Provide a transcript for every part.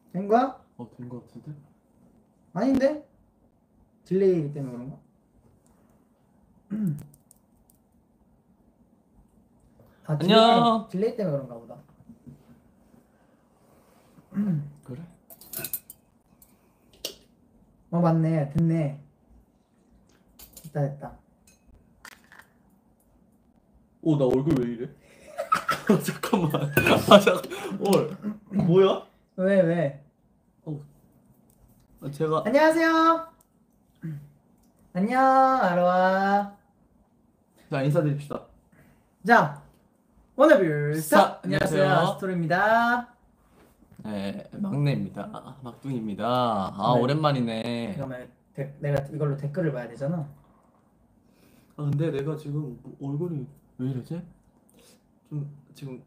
된 거야? 된 거 같은데? 아닌데? 딜레이 때문에 그런가? 아, 안녕. 딜레이 때문에 그런가 보다. 그래? 맞네. 됐네. 됐다. 나 얼굴 왜 이래? 잠깐만. 뭐야? 왜? 제가 안녕하세요. 안녕, 아로아. 자, 인사드립시다. 자, 원어뷰스타. 안녕하세요. 안녕하세요, 아스트로입니다. 네, 막내입니다. 막둥입니다. 네. 오랜만이네. 그러면 내가 이걸로 댓글을 봐야 되잖아. 근데 내가 지금 얼굴이 왜 이러지? 좀 지금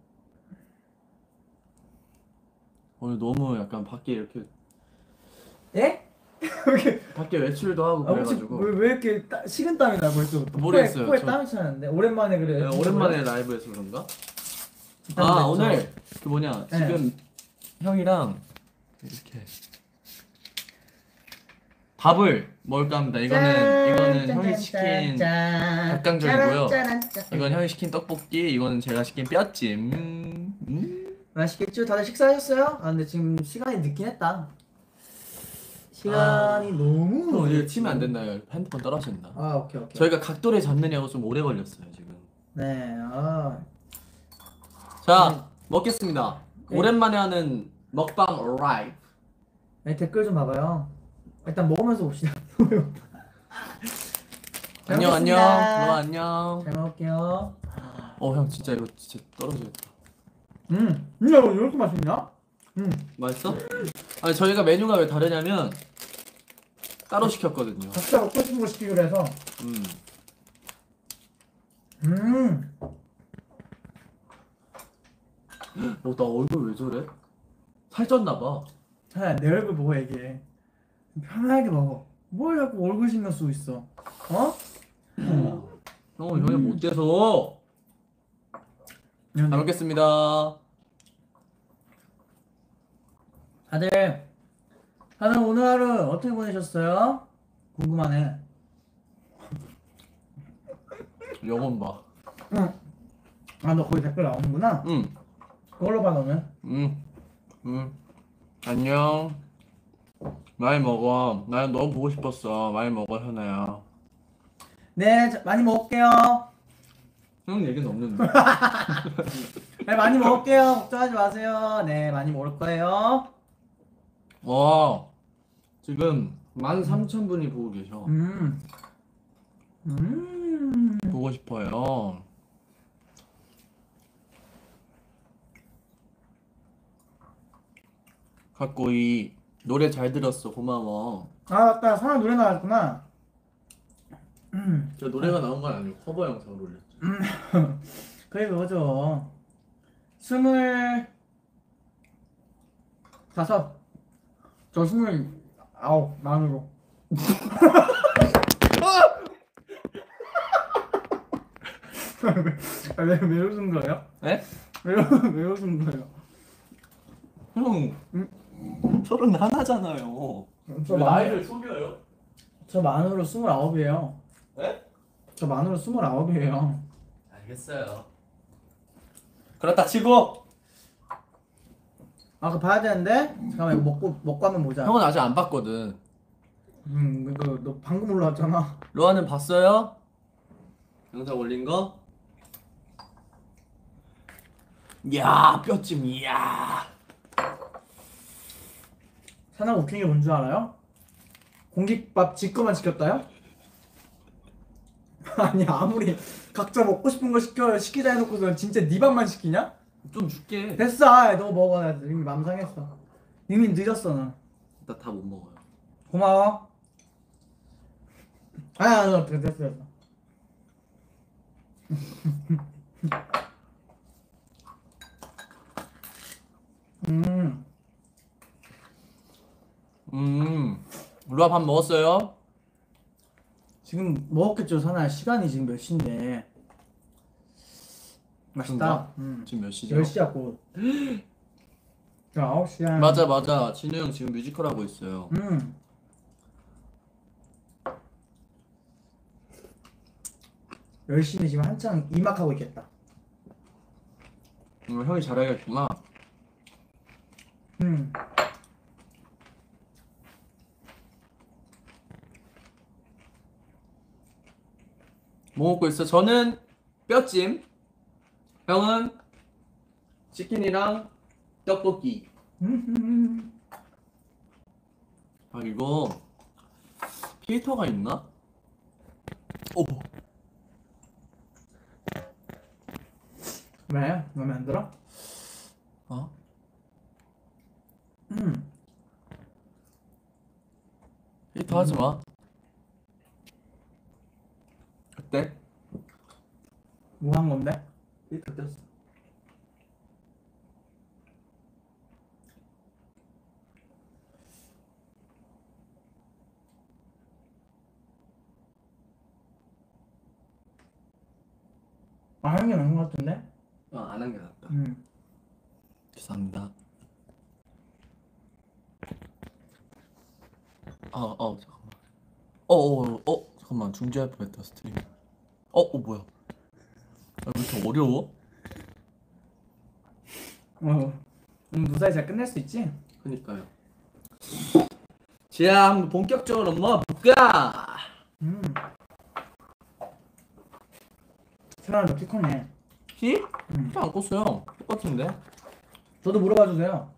오늘 너무 약간 밖에 이렇게 예? 밖에 외출도 하고 그래가지고 왜 이렇게 식은땀이 나 벌써부터? 모르겠어요. 코에 땀이 차는데 오랜만에 그래. 네, 오랜만에 라이브해서 그런가? 오늘 그 뭐냐 네. 지금 형이랑 이렇게 밥을 먹을까 합니다. 이거는 형이 시킨 닭강정이고요. 이건 형이 시킨 떡볶이, 이거는 제가 시킨 뼈찜. 맛있겠죠? 다들 식사하셨어요? 근데 지금 시간이 늦긴 했다. 시간이 너무. 이거 치면 안 됐나요? 핸드폰 떨어진다. 오케이. 저희가 각도를 잡느냐고 좀 오래 걸렸어요 지금. 네. 자, 먹겠습니다. 오랜만에 하는 먹방 라이브. 네, 댓글 좀 봐봐요. 일단 먹으면서 봅시다. 안녕. 안녕. 잘 먹을게요. 형 진짜 이거 진짜 떨어지겠다. 이거 이렇게 맛있냐? 맛있어? 아니 저희가 메뉴가 왜 다르냐면 따로 시켰거든요. 각자 먹고 싶은 거 시키기로 해서. 나 얼굴 왜 저래? 살쪘나봐. 내 얼굴 보고 얘기해. 편하게 먹어. 뭘 자꾸 얼굴 신경 쓰고 있어? 형은 형이 못 돼서. 잘 먹겠습니다. 다들 오늘 하루 어떻게 보내셨어요? 궁금하네. 영혼 봐. 너 거기 댓글 나오는구나? 그걸로 봐 너는? 안녕. 많이 먹어. 나 너무 보고 싶었어. 많이 먹어 현아야. 네, 많이 먹을게요. 형 얘기는 없는데. 네, 많이 먹을게요. 걱정하지 마세요. 네, 많이 먹을 거예요. 지금 13,000분이 보고 계셔. 보고 싶어요. 갖고이 노래 잘 들었어. 고마워. 맞다. 사람 노래 나왔구나. 저 노래가 나온 건 아니고 커버 영상을 올렸죠. 그게 그거죠. 25. 저 29 만으로. 왜 웃은 거예요? 네? 왜 웃은 거예요? 형 31잖아요. 저 왜 나이를 속여요? 저 만으로 29이에요. 네? 저 만으로 29이에요. 알겠어요. 그렇다 치고. 그거 봐야 되는데? 잠깐만 이거 먹고 한번 보자. 형은 아직 안 봤거든. 이거 너 방금 올라왔잖아. 로아는 봤어요? 영상 올린 거? 이야 뼈찜 이야. 사나 웃긴 게 뭔 줄 알아요? 공깃밥 지 거만 시켰다요? 아니 아무리 각자 먹고 싶은 거 시키자 해놓고서 진짜 네 밥만 시키냐? 좀 줄게. 됐어. 너 먹어. 나 이미 맘상했어. 이미 늦었어 나. 나 다 못 먹어요. 고마워. 너 됐어. 로아 밥 먹었어요? 지금 먹었겠죠 사나. 시간이 지금 몇 시인데. 맛있다. 지금 몇 시죠? 10시야 곧. 야, 9시야. 맞아. 진우 형 지금 뮤지컬 하고 있어요. 열심히 지금 한창 이막하고 있겠다. 형이 잘하겠구나. 뭐 먹고 있어? 저는 뼈찜, 형은 치킨이랑 떡볶이. 아 이거 필터가 있나? 오. 왜? 마음에 안 들어? 어? 필터 하지 마. 어때? 뭐 한 건데? 필터 떴어. 아, 한 게 나은 것 같은데? 안 한 게 낫다. 죄송합니다. 잠깐만. 잠깐만 중지할 뻔했다 스트림. 뭐야? 왜 이렇게 어려워? 무사히 잘 끝낼 수 있지? 그니까요. 지야 한번 본격적으로 먹어볼까? 사람 키 크네. 키? 키안 컸어요. 똑같은데? 저도 물어봐 주세요.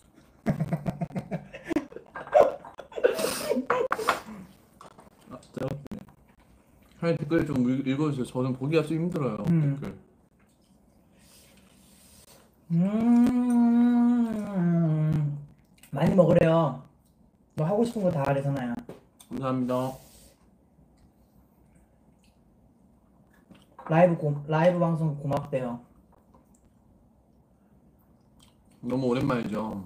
제가 형님 댓글 좀 읽어주세요. 저는 보기가 좀 힘들어요. 댓글. 많이 먹으래요. 너 하고 싶은 거 다 하래, 선아야. 감사합니다. 라이브 방송 고맙대요. 너무 오랜만이죠.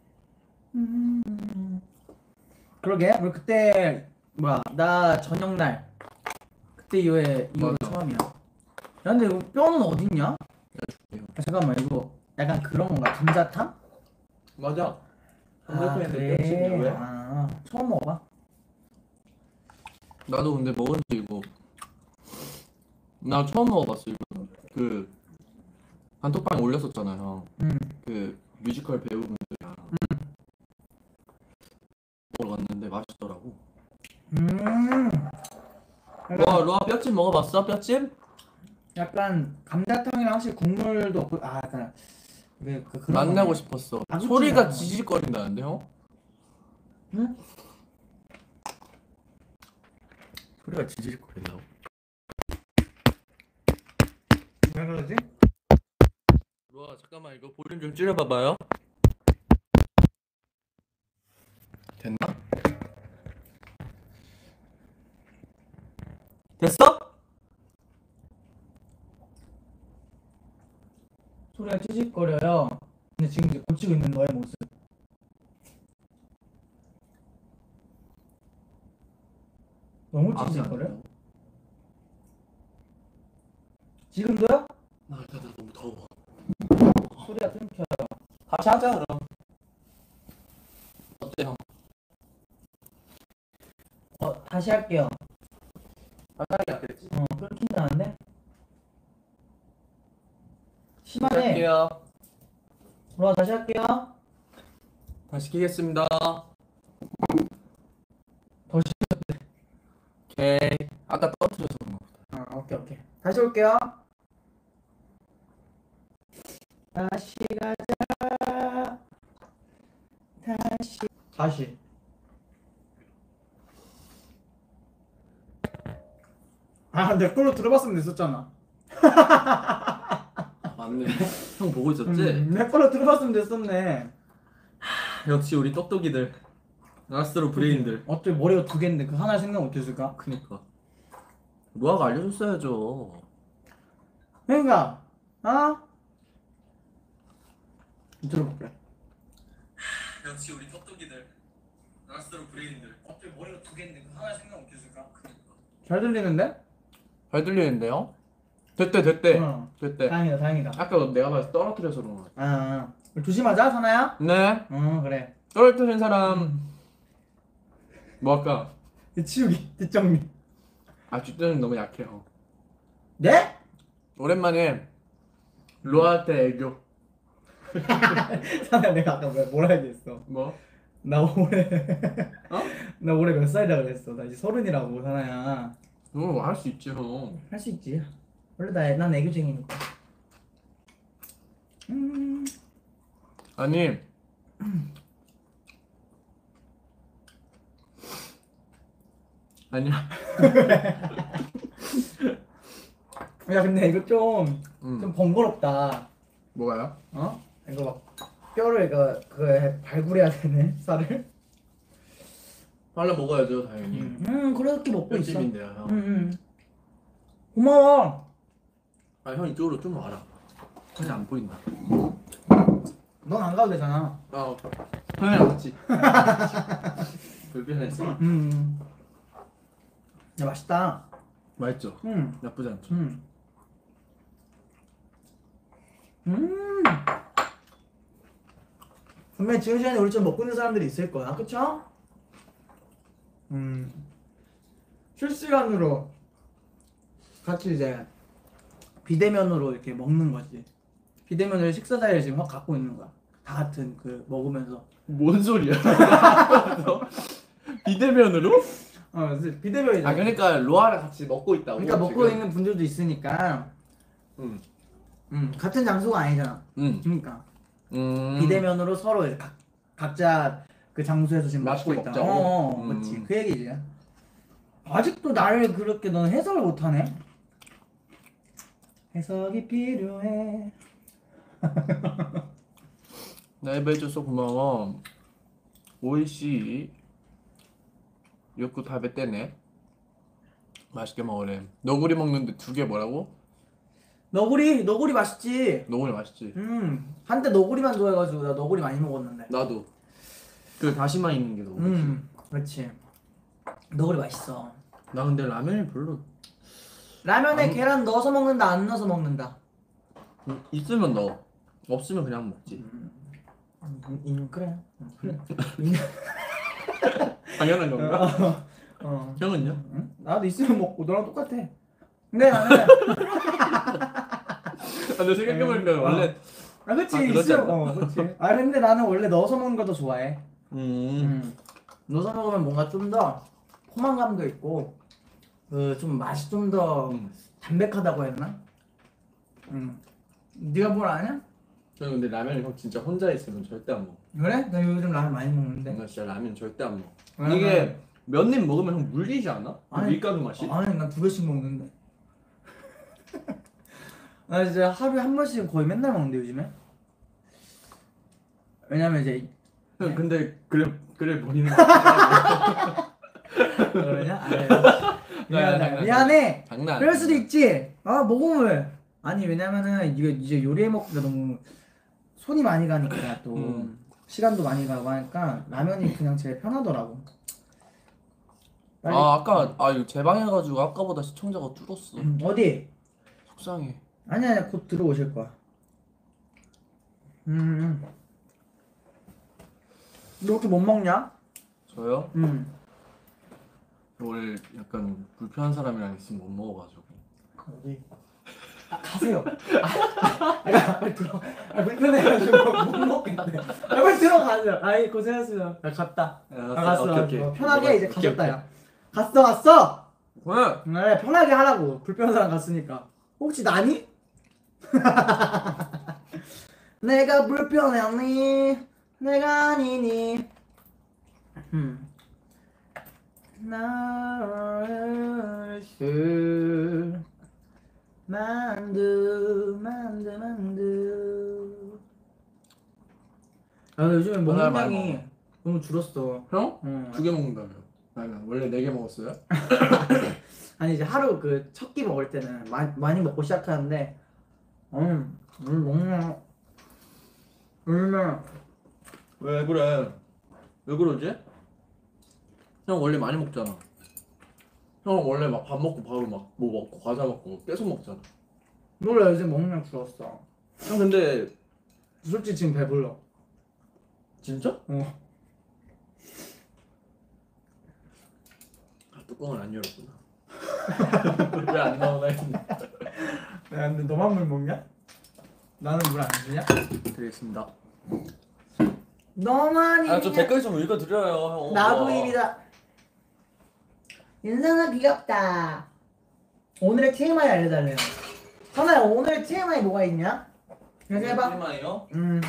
그러게, 우리 그때 나 저녁날 그때 이후로 맞아. 처음이야. 야, 근데 이거 뼈는 어딨냐? 줄게요. 잠깐만, 이거 약간 그런 건가? 감자탕? 맞아. 그래. 왜? 처음 먹어봐. 나도 근데 먹은 지 이거 나 처음 먹어봤어 이거. 그 단톡방에 올렸었잖아요. 그 뮤지컬 배우분들이랑 먹으러 갔는데 맛있더라고. 로아 뼈찜 먹어봤어? 뼈찜? 약간 감자탕이랑 확실히 국물도 없고 약간 그런 만나고 거네. 싶었어. 아구찜 소리가 같은 거. 지질거린다는데 형? 응? 소리가 지질거린다고? 왜 그러지? 로아 잠깐만 이거 볼륨 좀 줄여봐봐요. 됐나? 됐어? 소리가 찌직거려요. 근데 지금 이제 고치고 있는 너의 모습. 너무 찌직거려? 지금도요? 나 너무 더워. 소리가 끊겨요. 다시 하자 그럼. 어때 형? 다시 할게요. 다시 하기 낫겠지? 끊긴다는데? 다시 심하네. 할게요. 다시 할게요. 다시 키겠습니다. 더 오케이. 아까 떨어뜨려서 그런 거. 오케이. 다시 올게요. 다시 가자. 다시. 내 걸로 들어봤으면 됐었잖아. 맞네. 형 보고 있었지? 내 걸로 들어봤으면 됐었네. 역시 우리 똑똑이들. 아스트로 브레인들. 어떻게 머리가 두 개인데 그 하나를 생각 못했을까? 그니까. 로아가 알려줬어야죠. 그러니까 들어볼게. 역시 우리 똑똑이들. 아스트로 브레인들. 어떻게 머리가 두 개인데 그 하나를 생각 못했을까? 그니까. 잘 들리는데? 잘 들리는데요? 됐대. 어. 됐대. 다행이다 다행이다. 아까 내가 봤을 때 떨어뜨려서 그런 거야. 조심하자 선아야. 네. 그래. 떨어뜨린 사람 뭐 할까? 치우기 뒷정리. 아 뒷전은 너무 약해요. 네? 오랜만에 로아한테 애교. 선아야 내가 아까 뭐라 얘기했어? 뭐? 나 올해 어? 나 올해 몇 살이라 그랬어? 나 이제 30이라고 선아야. 할 수 있지 형. 할 수 있지. 원래 난 애교쟁이니까. 아니 아니야. 야 근데 이거 좀 번거롭다. 뭐가요? 어? 이거 막 뼈를 그거 발굴해야 되네 살을. 빨리 먹어야죠 당연히. 그렇게 먹고 있어. 뼈집인데요 형. 고마워. 아 형 이쪽으로 좀 와라. 형이 안 보인다. 넌 안 가도 되잖아. 형이랑 같이. 불편했어. 야 맛있다. 맛있죠? 나쁘지 않죠? 분명히 지금 시간에 우리 좀 먹고 있는 사람들이 있을 거야, 그쵸? 실시간으로 같이 이제 비대면으로 이렇게 먹는 거지. 비대면으로 식사 자리를 지금 확 갖고 있는 거야. 다 같은 그 먹으면서. 뭔 소리야? 비대면으로? 비대면이잖아. 아 그러니까 로아랑 같이 먹고 있다고. 그러니까 먹고 지금. 있는 분들도 있으니까. 응. 같은 장소가 아니잖아. 그러니까 비대면으로 서로 이렇게 각자 그 장소에서 지금 먹고 맛있게 있다. 먹자고? 그렇지. 그 얘기지. 아직도 나를 그렇게 너는 해석을 못하네. 해석이 필요해. 나이브 해줘서 고마워. 오이씨 욕구 다 뱉대네. 맛있게 먹으래. 너구리 먹는데 2개 뭐라고? 너구리 맛있지. 너구리 맛있지? 한때 너구리만 좋아해가지고 나 너구리 많이 먹었는데. 나도. 그 다시마 있는 게 너무 맛있어. 그렇지. 너구리 맛있어. 나 근데 라면이 별로. 라면에 계란 넣어서 먹는다 안 넣어서 먹는다. 있으면 넣어. 없으면 그냥 먹지. 그래. 당연한 건가? 형은요? 나도 있으면 먹고 너랑 똑같아. 근데 나는 근데 생각해보니까 원래 그치 그러지 있으면 그치. 근데 나는 원래 넣어서 먹는 거 더 좋아해. 넣어서 먹으면 뭔가 좀 더 포만감도 있고 좀 맛이 좀 더 담백하다고 해야 되나? 네가 뭘 아냐? 저는 근데 라면을 형 진짜 혼자 있으면 절대 안 먹어. 그래? 나 요즘 라면 많이 먹는데. 나 진짜 라면 절대 안 먹어. 라면. 이게 몇 입 먹으면 형 물리지 않아? 그 아니, 밀가루 맛이? 아니 난 2개씩 먹는데. 나 이제 하루에 한 번씩 거의 맨날 먹는데 요즘에. 왜냐면 이제 형 근데 그래 버리는 거 그러냐? 장난. 미안해. 장난. 그럴 수도 있지. 먹으면 아니 왜냐면은 이거 이제 요리해 먹기가 너무 손이 많이 가니까 또 시간도 많이 가고 하니까 라면이 그냥 제일 편하더라고. 빨리. 아까 이거 재방해가지고 아까보다 시청자가 줄었어. 어디? 속상해. 아니야 곧 들어오실 거야. 너 이렇게 못 먹냐? 저요? 원래 약간 불편한 사람이랑 있으면 못 먹어가지고. 어디? 가세요. 빨리 들어. 불편해가지고 못 먹겠대. 빨리 들어가세요. 고생하셨어요. 갔다. 갔어. 오케이. 편하게 이제 가셨다 야. 갔어. 왜? 네, 편하게 하라고. 불편한 사람 갔으니까. 혹시 나니? 내가 불편하니? 내가 아니니? 나를 만두. 요즘에 먹는 양이 너무 줄었어. 형? 응. 2개 먹는다며. 나는 원래 4개 먹었어요? 아니 이제 하루 그 첫 끼 먹을 때는 많이 먹고 시작하는데 먹나 왜 그래? 왜 그러지? 형 원래 많이 먹잖아. 형 원래 막 밥 먹고 바로 막 뭐 먹고 과자 먹고 계속 먹잖아. 몰라 요즘 먹는 게 줄었어. 형 근데 솔직히 지금 배불러. 진짜? 어. 아, 뚜껑을 안 열었구나. 왜 안 나오나 했는데. 야 근데 너만 물 먹냐? 나는 물 안 주냐? 드리겠습니다. 너만 아, 좀 댓글 좀 읽어드려요. 형. 나도 와. 입이다. 윤상아 귀엽다. 오늘의 TMI 알려달래요. 선아야 오늘의 TMI 뭐가 있냐? 이렇게 해봐. TMI요?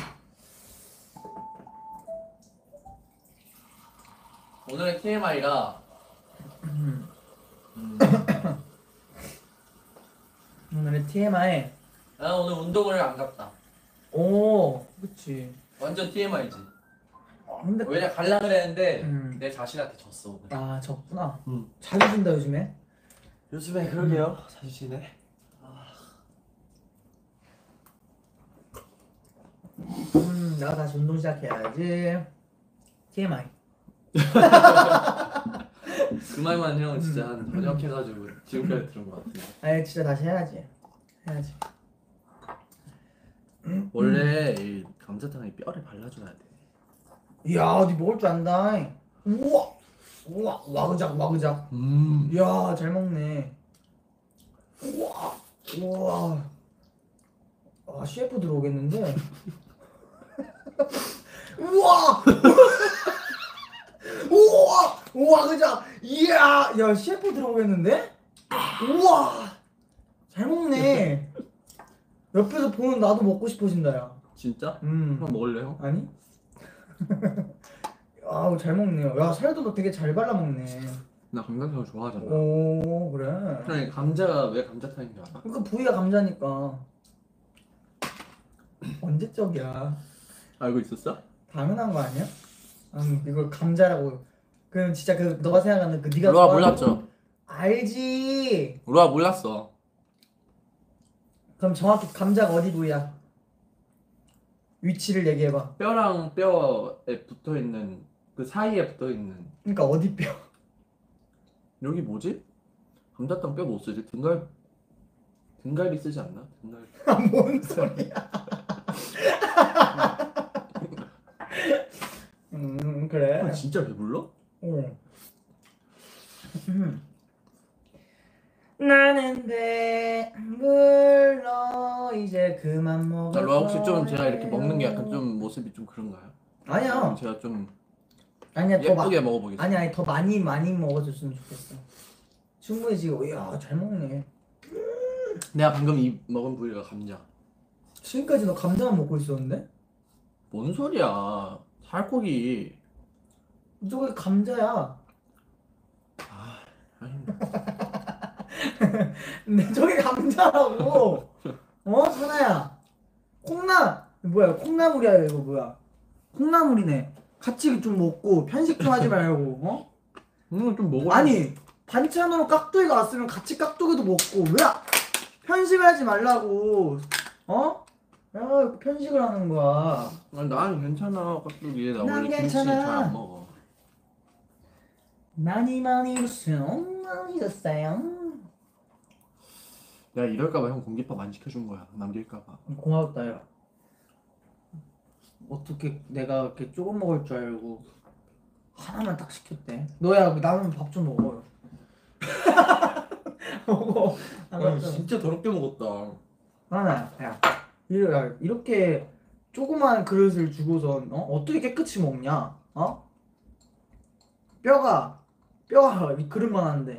오늘의 TMI가 오늘의 TMI. 나 오늘 운동을 안 갔다. 오, 그치. 완전 TMI지. 근데 왜냐 갈라 그랬는데 내 자신한테 졌어 오늘. 아 졌구나. 응. 자주 준다 요즘에. 요즘에 그러게요. 자주 지내. 내가 다시 운동 시작해야지. TMI. 그 말만 형 진짜 한 번역해가지고 지금까지 들은 것 같은데. 아니 진짜 다시 해야지. 원래 이 감자탕에 뼈를 발라줘야 돼. 이야, 니 먹을 줄 안다. 우와, 와그작. 이야, 잘 먹네. 우와. 아, 셰프 들어오겠는데. 우와, 와그작. 이야, 야, 셰프 들어오겠는데? 우와, 잘 먹네. 옆에서 보는 나도 먹고 싶어진다, 야. 진짜? 형 먹을래 형? 아니? 아우 잘 먹네요. 야 살도 너 되게 잘 발라 먹네. 나 감자탕을 좋아하잖아. 오 그래. 형이 감자가 왜 감자탕인 줄 알아? 그러니까 부위가 감자니까. 언제적이야? 알고 있었어? 당연한 거 아니야? 이걸 감자라고. 그럼 진짜 그 너가 생각하는 그 네가 우리가 좋아하는- 몰랐죠? 알지. 우리가 몰랐어. 그럼 정확히 감자가 어디 부위야? 위치를 얘기해봐. 뼈랑 뼈에 붙어있는 그 사이에 붙어있는 그러니까 어디 뼈? 여기 뭐지? 감자탕 뼈 못 쓰지? 등갈비 쓰지 않나? 등갈비. 뭔 소리야? 그래. 형 진짜 배불러? 어. 나는 배불러 이제 그만 먹을 자, 로아 혹시 좀 거예요. 제가 이렇게 먹는 게 약간 좀 모습이 좀 그런가요? 아니야. 제가 좀 아니야 더 예쁘게 먹어보겠습니다. 아니 더 많이 먹어줬으면 좋겠어. 충분히 지금 이야 잘 먹네. 내가 방금 먹은 부위가 감자. 지금까지 너 감자만 먹고 있었는데? 뭔 소리야? 살코기. 저게 감자야. 아니, 근데 저게 감자라고. 어 선아야. 콩나물이야 이거 뭐야? 콩나물이네. 같이 좀 먹고 편식 좀 하지 말고 어? 이거 좀 먹어. 아니 반찬으로 깍두기가 왔으면 같이 깍두기도 먹고 왜 편식을 하지 말라고 어? 야 편식을 하는 거야. 아니, 난 괜찮아. 깍두기. 나 난 원래 김치 괜찮아. 잘 안 먹어. 많이 주세요. 많이 줬어요. 내가 이럴까봐 형 공깃밥 안 시켜준 거야. 남길까봐. 고맙다 야. 어떻게 내가 이렇게 조금 먹을 줄 알고 하나만 딱 시켰대. 너야 나는 밥 좀 먹어요. 먹어. 아, 진짜 더럽게 먹었다. 하나 야 이렇게 조그만 그릇을 주고선 어떻게 깨끗이 먹냐? 어? 뼈가 이 그릇만 한데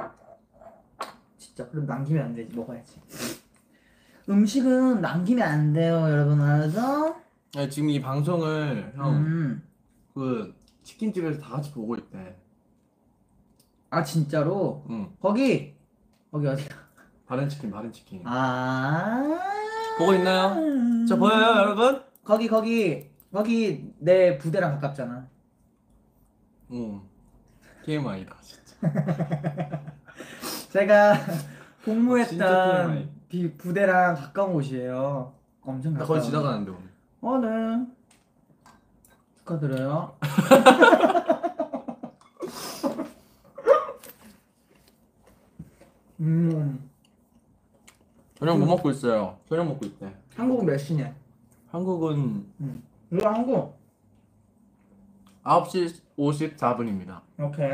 진짜 그릇 남기면 안 되지. 먹어야지. 음식은 남기면 안 돼요 여러분 알죠? 아니, 지금 이 방송을 형 그 치킨집에서 다 같이 보고 있대. 아 진짜로? 응. 거기 어디야? 바른 치킨. 아 보고 있나요? 저 보여요 여러분? 거기 내 부대랑 가깝잖아. 응. TMI다 진짜. 제가 진짜 복무했던 부대랑 가까운 곳이에요. 엄청 나 가까워. 거기 지나가는데 오늘. 네. 축하드려요. 저녁 뭐 먹고 있어요? 저녁 먹고 있대. 한국은 몇 시냐? 한국은 이거 한국. 9시 54분입니다. 오케이.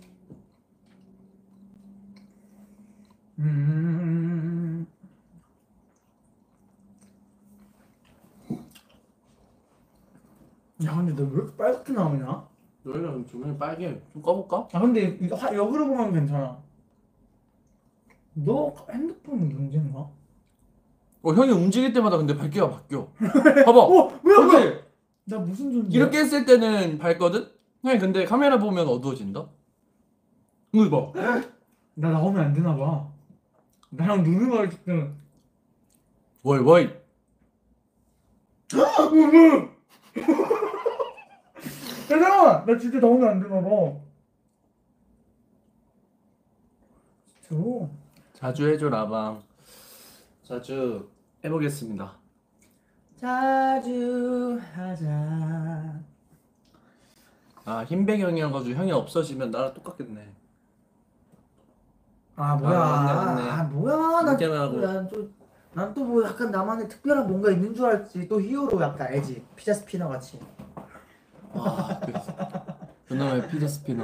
야 근데 너 왜 이렇게 빨갛게 나오냐? 너희랑 조명이 빨개. 좀 꺼볼까? 아 근데 이거 여기로 보면 괜찮아. 너 핸드폰 문제인가? 형이 움직일 때마다 근데 밝기가 바뀌어. 봐봐. 뭐야 그치? 뭐야? 나 무슨 존재야? 이렇게 했을 때는 밝거든? 형이 근데 카메라 보면 어두워진다? 이거 봐. 나 나오면 안 되나 봐. 나랑 노는 거 지금. 워이. 잠깐만, 나 진짜 나오면 안 되나 봐. 진짜로? 자주 해줘 라방. 자주 해보겠습니다. 자주 하자. 아 흰배경이어가지고 형이 없어지면 나랑 똑같겠네. 아 뭐야? 맞네. 아 뭐야? 인정하고. 난 또 뭐 약간 나만의 특별한 뭔가 있는 줄 알지. 또 히어로 약간 알지? 피자 스피너 같이. 와 그놈의 피자 스피너.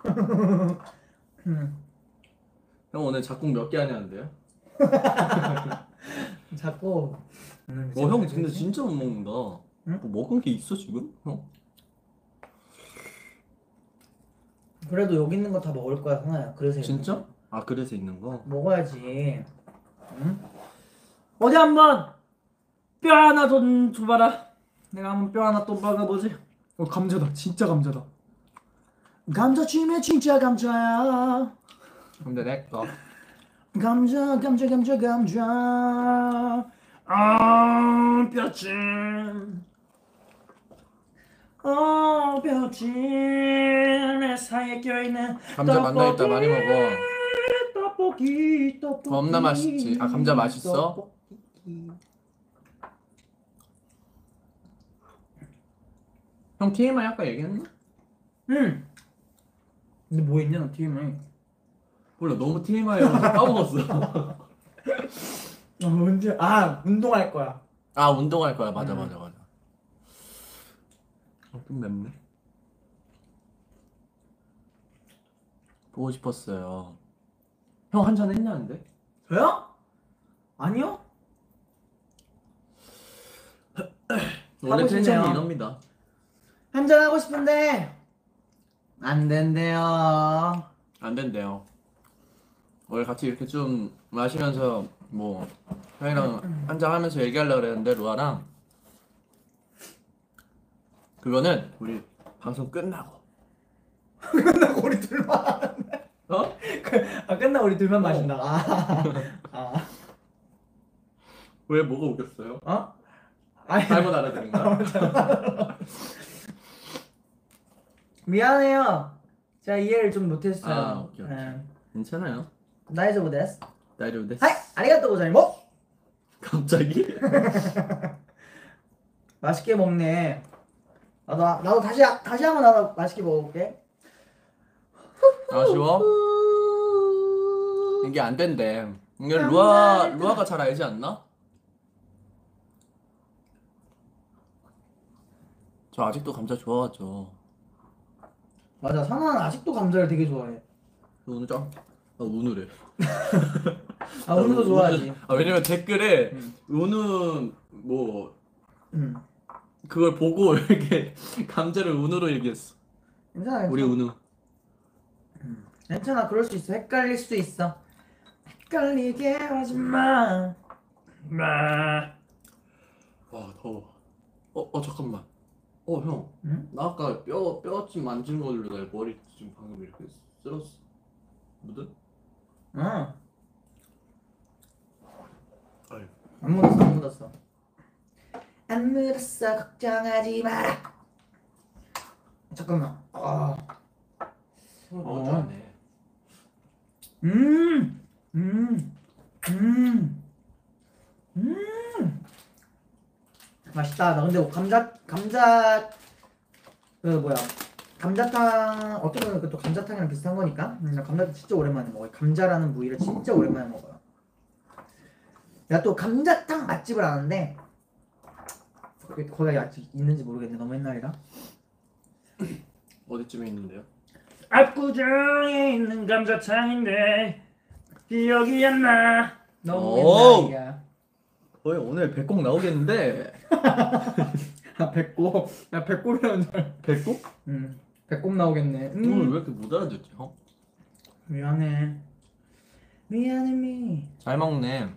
형 오늘 작곡 몇 개 하냐는데요? 자꾸. 형 근데 진짜 못 먹는다. 응? 뭐 먹은 게 있어 지금? 형? 그래도 여기 있는 거 다 먹을 거야, 상아야. 그래서 진짜? 아 그래서 있는 거? 먹어야지. 응? 어디 한번 뼈 하나 좀 줘봐라. 내가 한번 뼈 하나 또 먹어보지. 감자다, 진짜 감자다. 감자튀김에 진짜 감자야. 근데 내꺼 감자. 아 뼈찜. 뼈찜에 사이에 껴있는 감자 만나있다 많이 먹어. 떡볶이. 겁나 맛있지. 아 감자 맛있어? 떡볶이. 형 TMI 아까 얘기했나? 응. 근데 뭐 있냐 너 TMI? 몰라 너무 TMI여서 까먹었어. 언제? 아 운동할 거야. 아 운동할 거야. 맞아. 좀 맵네. 보고 싶었어요. 형 한잔 했냐는데? 저요? 아니요. 원래 하고 텐션이 싶네요. 이럽니다. 한잔 하고 싶은데 안 된대요. 안 된대요. 원래 같이 이렇게 좀 마시면서 뭐 형이랑 한잔 하면서 얘기하려고 그랬는데 루아랑 그거는 우리 방송 끝나고. 끝나고 우리 둘만. 어? 끝나고 우리 둘만 마신다. 아. 왜 뭐가 웃겼어요? 어? 아니. 잘못 알아들은 거야? 미안해요. 제가 이해를 좀 못했어요. 아, 오케이. 괜찮아요. 나이스보 데스. 다이로 데스. 하이, 아리가또 고자이모. 갑자기? 맛있게 먹네. 나도 다시 한번 나도 맛있게 먹어볼게. 아쉬워? 이게 안 된대. 이게 루아가 잘 알지 않나? 저 아직도 감자 좋아하죠. 맞아, 상아는 아직도 감자를 되게 좋아해. 오늘 우누래. 오늘도 좋아하지. 왜냐면 댓글에 우누 뭐 응. 그걸 보고 이렇게 감자를 우누로 얘기했어. 괜찮아. 우리 우누. 괜찮아, 그럴 수 있어. 헷갈릴 수도 있어. 헷갈리게 하지 마. 와 더워. 잠깐만. 형. 응? 나 아까 뼈찜 만진 걸로 내 머리 지금 방금 이렇게 쓸었어. 묻은? 응. 아유. 안 묻었어. 안 묻었어. 걱정하지 마라. 잠깐만. 먼저 안 해. 맛있다. 나 근데 감자 그 뭐야, 감자탕 어떻게 보면 그것도 감자탕이랑 비슷한 거니까. 나 감자 진짜 오랜만에 먹어요. 감자라는 부위를 진짜 오랜만에 먹어요. 내가 또 감자탕 맛집을 아는데 거기 아직 있는지 모르겠네. 너무 옛날이라. 어디쯤에 있는데요? 압구정에 있는 감자탕인데 기억이 안 나. 너무 옛날이야. 거의 오늘 배꼽 나오겠는데. 아 배꼽. 야 배꼽이라는 줄. 배꼽? 배꼽 나오겠네. 오늘 왜 이렇게 못 알아듣지 형? 미안해. 미안해. 잘 먹네.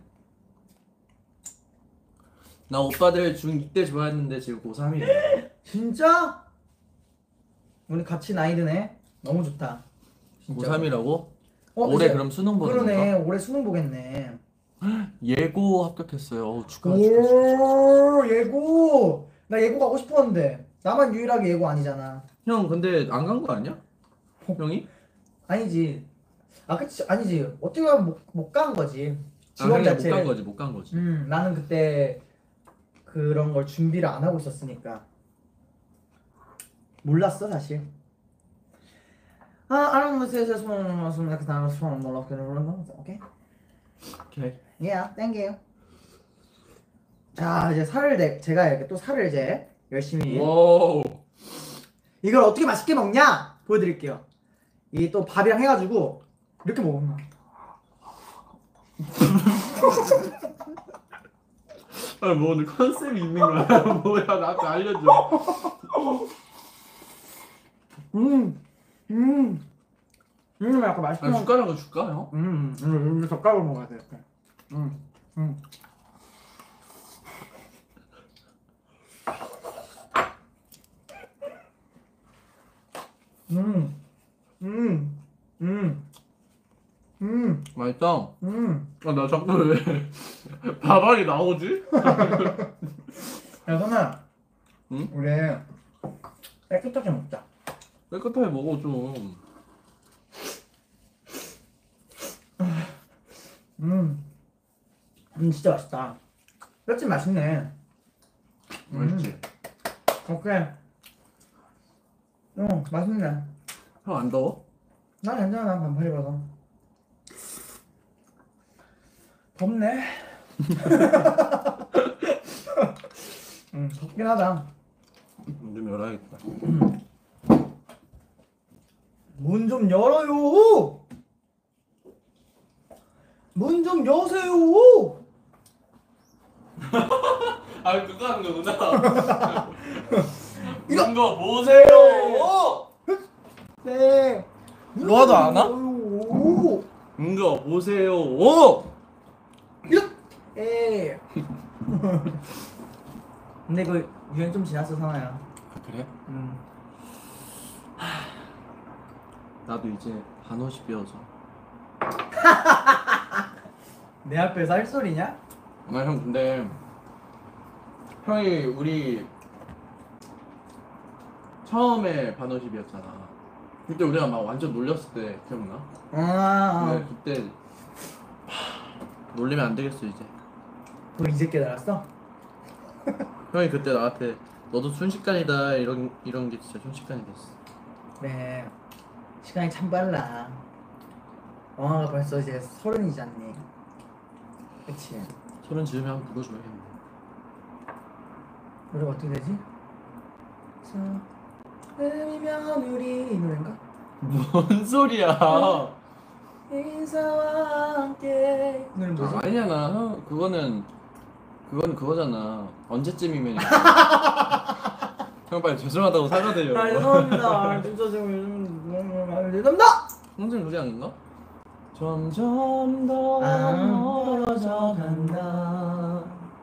나 오빠들 중2 때 좋아했는데 지금 고3이래. 진짜? 우리 같이 나이 드네. 너무 좋다. 진짜. 고3이라고? 어, 올해 이제- 그럼 수능 보는 그러네. 건가? 올해 수능 보겠네. 예고 합격했어요. 어우, 축하. 오 예고. 나 예고 가고 싶었는데 나만 유일하게 예고 아니잖아. 형 근데 안 간 거 아니야? 형이? 아니지. 아 그치 아니지. 어떻게 보면 못 간 거지. 지원 자체를. 못 간 거지. 나는 그때 그런 걸 준비를 안 하고 있었으니까 몰랐어 사실. I don't know if this is one next time it's one more like okay? 오케이. Yeah, thank you. 자 이제 제가 이렇게 또 살을 이제 열심히 오. 이걸 어떻게 맛있게 먹냐 보여드릴게요. 이 또 밥이랑 해가지고 이렇게 먹으면 아니 뭐 오늘 컨셉이 있는 거야? 뭐야 나한테 알려줘. 약간 맛있게 아니 숟가락을 줄까 형? 젓가락으로 먹어야 돼 이렇게. 맛있다. 나 자꾸 왜 밥알이 나오지? 야 선아, 응? 우리 깨끗하게 먹자. 깨끗하게 먹어 좀. 진짜 맛있다. 뼈찜 맛있네. 맛있지? 오케이. 맛있네. 형 안 더워? 난 괜찮아. 난 반팔 입어서. 덥네. 덥긴 하다. 좀 열어야겠다. 문 좀 열어요. 문 좀 여세요. 아 그거 하는 거구나. 이런 거 보세요. 네. 로아도 안 와? 오. 이거 보세요. 오. 에. 근데 그 유행 좀 지났어 상아야. 아, 그래? 나도 이제 반옷이 비어서. 내 앞에서 할 소리냐? 아 형 근데 형이 우리 처음에 반옷이 비었잖아. 그때 우리가 막 완전 놀렸을 때 기억나? 근데 그때 놀리면 안 되겠어 이제. 그걸 이제 깨달았어? 형이 그때 나한테 너도 순식간이다 이런 게 진짜 순식간이 됐어. 네. 시간이 참 빨라. 영화가 벌써 이제 30이잖니. 그치? 30 지으면 한번 불러줘야겠네. 노래가 어떻게 되지? 음이면 우리 이 노래인가? 뭔 소리야? 인사와 함께 이 노래 뭐지? 아니잖아. 형 그거는 그거잖아. 언제쯤이면. 형 빨리 죄송하다고 사과드려. 죄송합니다. 진짜 지금 죄송합니다. 형님 노래 아닌가? 점점 더 멀어져 간다.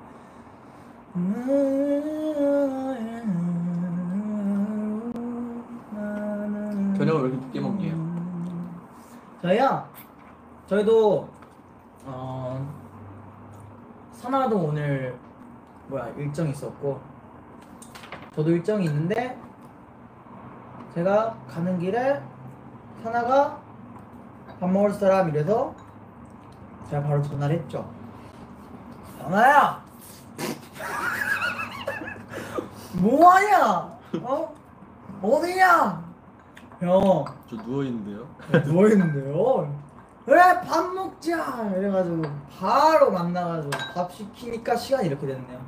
저녁을 왜 이렇게 늦게 먹게요? 저희요? 저희도 선화도 오늘 일정이 있었고 저도 일정이 있는데 제가 가는 길에 선아가 밥 먹을 사람 이래서 제가 바로 전화를 했죠. 선아야! 뭐하냐? 어디냐? 형 저 누워 있는데요. 누워있는데요? 그래 밥 먹자 이래가지고 바로 만나가지고 밥 시키니까 시간이 이렇게 됐네요.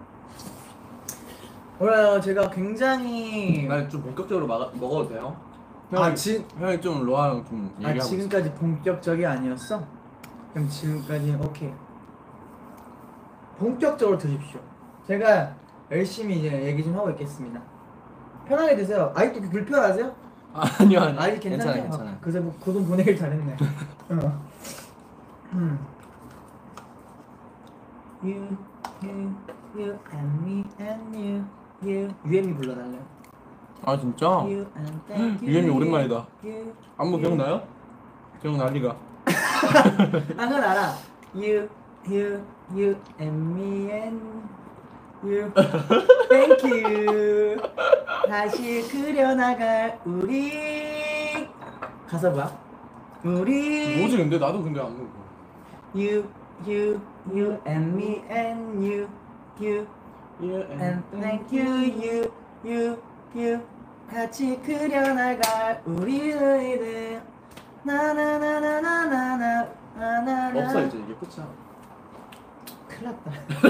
그래요 제가 굉장히 나 좀 본격적으로 먹어도 돼요? 형이 좀 로아랑 좀 얘기하고 있어. 지금까지 본격적이 아니었어? 그럼 지금까지 오케이 본격적으로 드십시오. 제가 열심히 이제 얘기 좀 하고 있겠습니다. 편하게 드세요. 아직도 불편하세요? 아니요 아직 괜찮아요? 괜찮아요. 그래서 뭐 그 돈 보내길 잘했네. You and me and you UM이 불러달래요. 아 진짜? You and thank you. UM이 오랜만이다. You, 안무 기억나요? 기억나리가. 아 그건 알아. You and me and you. Thank you. 다시 그려나갈 우리. 가사 뭐야? 우리. 뭐지 근데 나도 근데 안 먹어. You and me and you and thank you you 같이 그려나갈 우리 너희들 나나나나나나나 나나나 없어 이제 이게 끝이야. 큰일났다.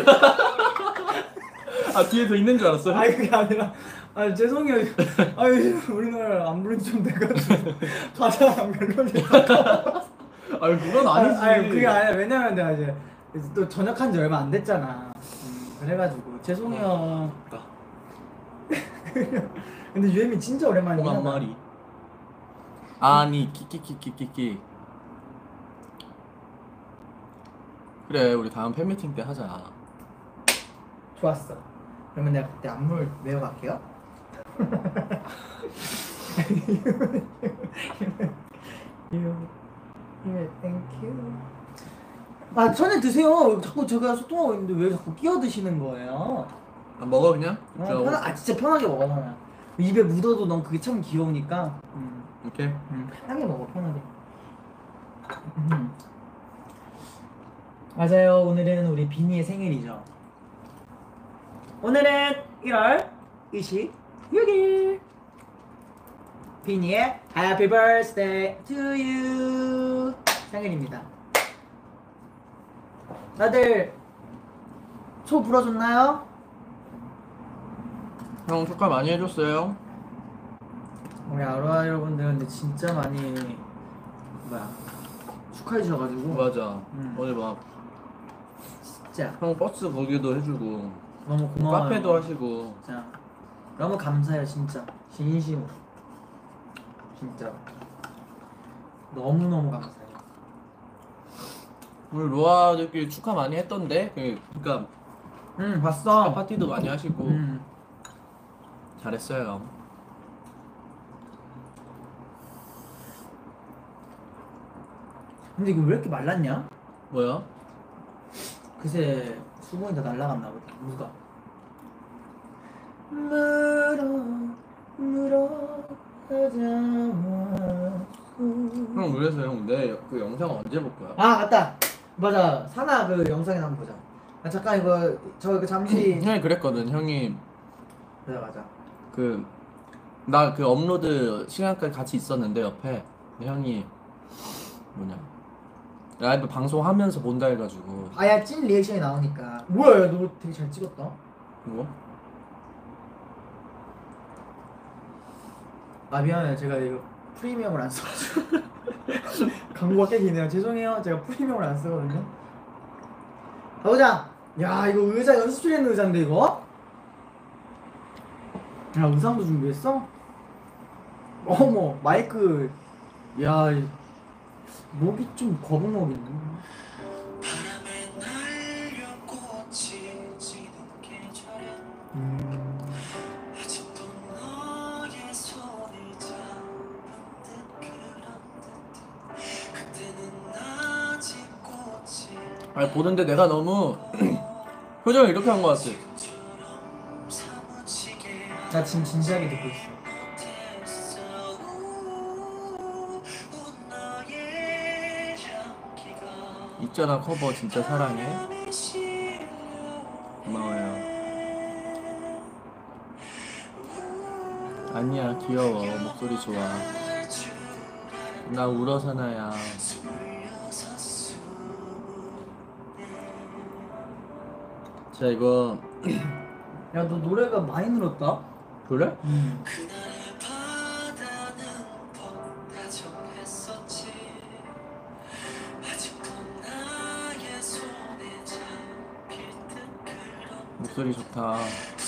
아 뒤에 더 있는 줄 알았어요? 아니 그게 아니라 죄송해요. 요즘 우리나라 안 부른 지 좀 돼가지고 가사랑 멜로디가 아니 그건 아니지. 아니 그게 아니라 왜냐면 내가 이제 또 전역한 지 얼마 안 됐잖아. 그래가지고 죄송해요. 근데 유엠이 진짜 오랜만이야. 한 마리. 아니 키키키키키키. 그래 우리 다음 팬미팅 때 하자. 좋았어. 그러면 내가 그때 안무를 외워갈게요. 땡큐. 아 천에 드세요. 자꾸 제가 소통하고 있는데 왜 자꾸 끼어드시는 거예요? 아, 먹어 그냥? 진짜 편하게 먹어 하나. 입에 묻어도 넌 그게 참 귀여우니까. 오케이. 편하게 먹어 편하게. 맞아요. 오늘은 우리 비니의 생일이죠. 오늘은 1월 26일. 비니의 Happy Birthday to you 생일입니다. 다들 초 불어줬나요? 형 축하 많이 해줬어요. 우리 아로하 여러분들 근데 진짜 많이 축하해 주셔가지고 맞아. 어제 막 진짜 형 버스 거기도 해주고 너무 고마워요. 카페도 하시고. 진짜 너무 감사해요 진짜 진심으로 진짜 너무너무 감사해요. 오늘 로아들끼리 축하 많이 했던데. 그러니까 봤어. 파티도 많이 하시고 잘했어요. 근데 이거 왜 이렇게 말랐냐? 뭐야? 그새 수분이 다 날라갔나 보다. 누가? 형 그래서 형 내 그 영상 언제 볼 거야? 아 맞다. 맞아. 사나 그 영상에 한번 보자. 잠깐 이거 저 잠시. 형이 그랬거든. 형이 맞아. 나 그 업로드 시간까지 같이 있었는데 옆에 근데 형이 뭐냐 라이브 방송하면서 본다 해가지고. 아야 찐 리액션이 나오니까. 뭐야 야, 너 되게 잘 찍었다. 뭐? 아 미안해요. 제가 이거 프리미엄을 안 써가지고 광고가 꽤 기네요. 죄송해요. 제가 프리미엄을 안 쓰거든요. 가보자. 야 이거 의자 연습실에 있는 의자인데 이거? 야 의상도 준비했어? 어머 마이크. 야 목이 좀 거북목이네. 아니 보는데 내가 너무 표정을 이렇게 한 거 같아. 나 지금 진지하게 듣고 있어. 있잖아 커버 진짜 사랑해. 고마워요. 아니야 귀여워 목소리 좋아. 나 울어 사나야. 자 이거 야 너 노래가 많이 늘었다. 그래? 목소리 좋다.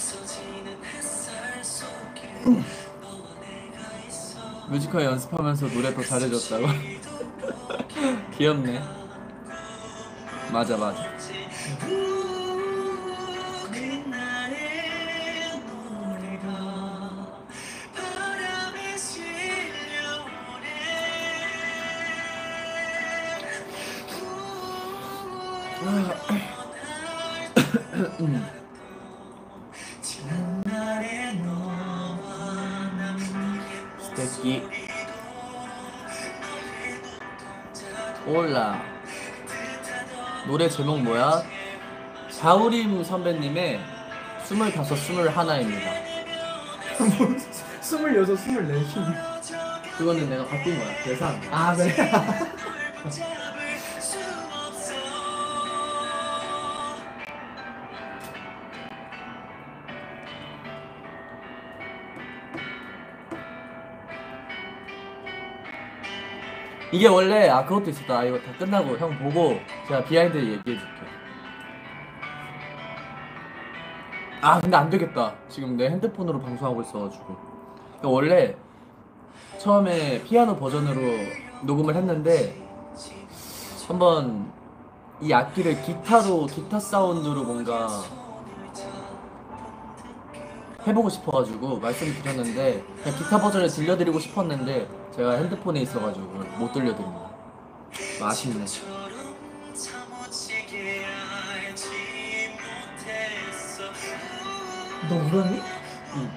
뮤지컬 연습하면서 노래 더 잘해줬다고? 귀엽네. 맞아. 스테키 올라. 노래 제목 뭐야? 자우림 선배님의 25, 21입니다. 26, 24. 그거는 내가 바꾼 거야. 계산. 아 그래? 이게 원래 그것도 있었다. 이거 다 끝나고 형 보고 제가 비하인드 얘기해줄게. 근데 안 되겠다. 지금 내 핸드폰으로 방송하고 있어가지고. 그러니까 원래 처음에 피아노 버전으로 녹음을 했는데 한번 이 악기를 기타 사운드로 뭔가 해보고 싶어가지고 말씀드렸는데 그냥 기타 버전을 들려드리고 싶었는데 제가 핸드폰에 있어가지고 못 들려드립니다. 아쉽네. 너 울었니? 응.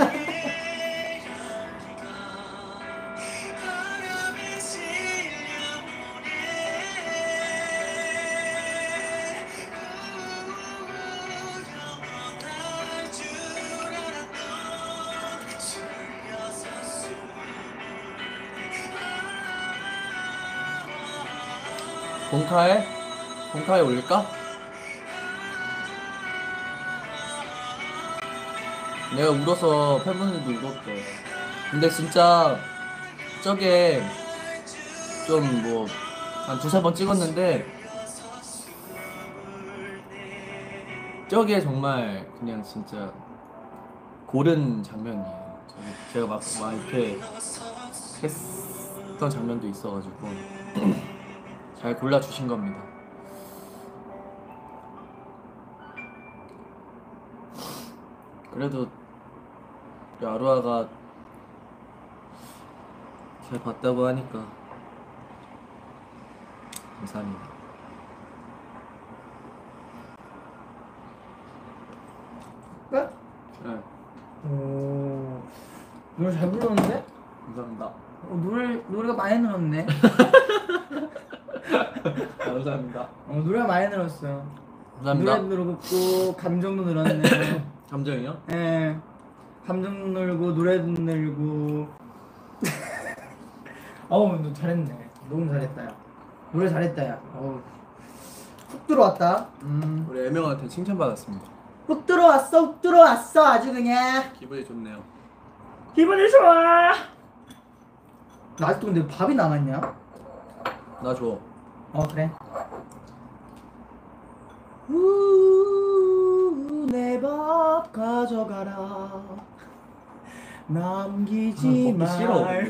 본카에 올릴까? 내가 울어서 팬분들도 울었대. 근데 진짜 저게 좀 뭐 한 2-3번 찍었는데 저게 정말 그냥 진짜 고른 장면이에요. 제가 막 이렇게 했던 장면도 있어가지고 잘 골라주신 겁니다. 그래도 아루아가 잘 봤다고 하니까 감사합니다. 끝? 네, 오 노래 잘 불렀는데? 감사합니다. 노래가 많이 늘었네. 감사합니다. 노래가 많이 늘었어요. 감사합니다. 노래도 늘었고 감정도 늘었네. 감정이요? 예. 감정 늘고 노래도 늘고. 너 잘했네. 너무 잘했다 야. 노래 잘했다 야. 훅 들어왔다. 우리 애명한테 칭찬받았습니다. 훅 들어왔어 아주 그냥. 기분이 좋네요. 기분이 좋아. 나 아직도 근데 밥이 남았냐? 나 줘. 그래. 내 밥 가져가라. 남기지 먹기 싫어. 말.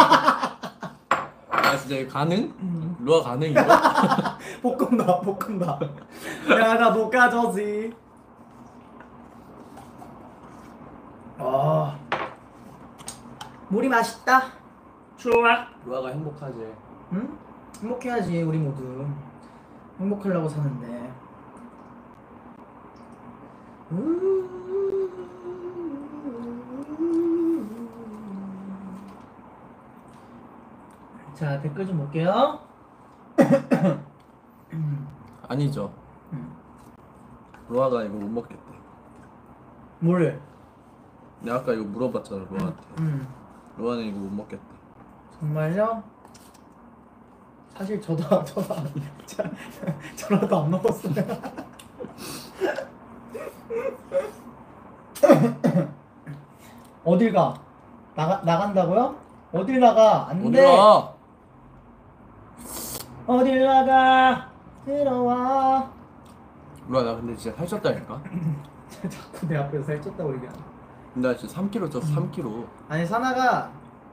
진짜 이거 가능? 루아 가능 이거? 볶음밥. 내가 못 가져지. 물이 맛있다. 좋아. 루아가 행복하지. 응? 행복해야지 우리 모두. 행복하려고 사는데. 자 댓글 좀 볼게요. 아니죠. 루아가 이거 못 먹겠대. 뭘? 내가 아까 이거 물어봤잖아 루아한테. 루아는 이거 못 먹겠대. 정말요? 사실 저라도 안 먹었어요. 어딜 가? 나간다고요? 어딜 나가? 안 어디 돼. 가? 어딜 나가? 들어와. 루아 나 근데 진짜 살쪘다니까. 자꾸 내 앞에서 살쪘다고 얘기하네. 나 진짜 3kg 쪘어 3kg. 아니 사나가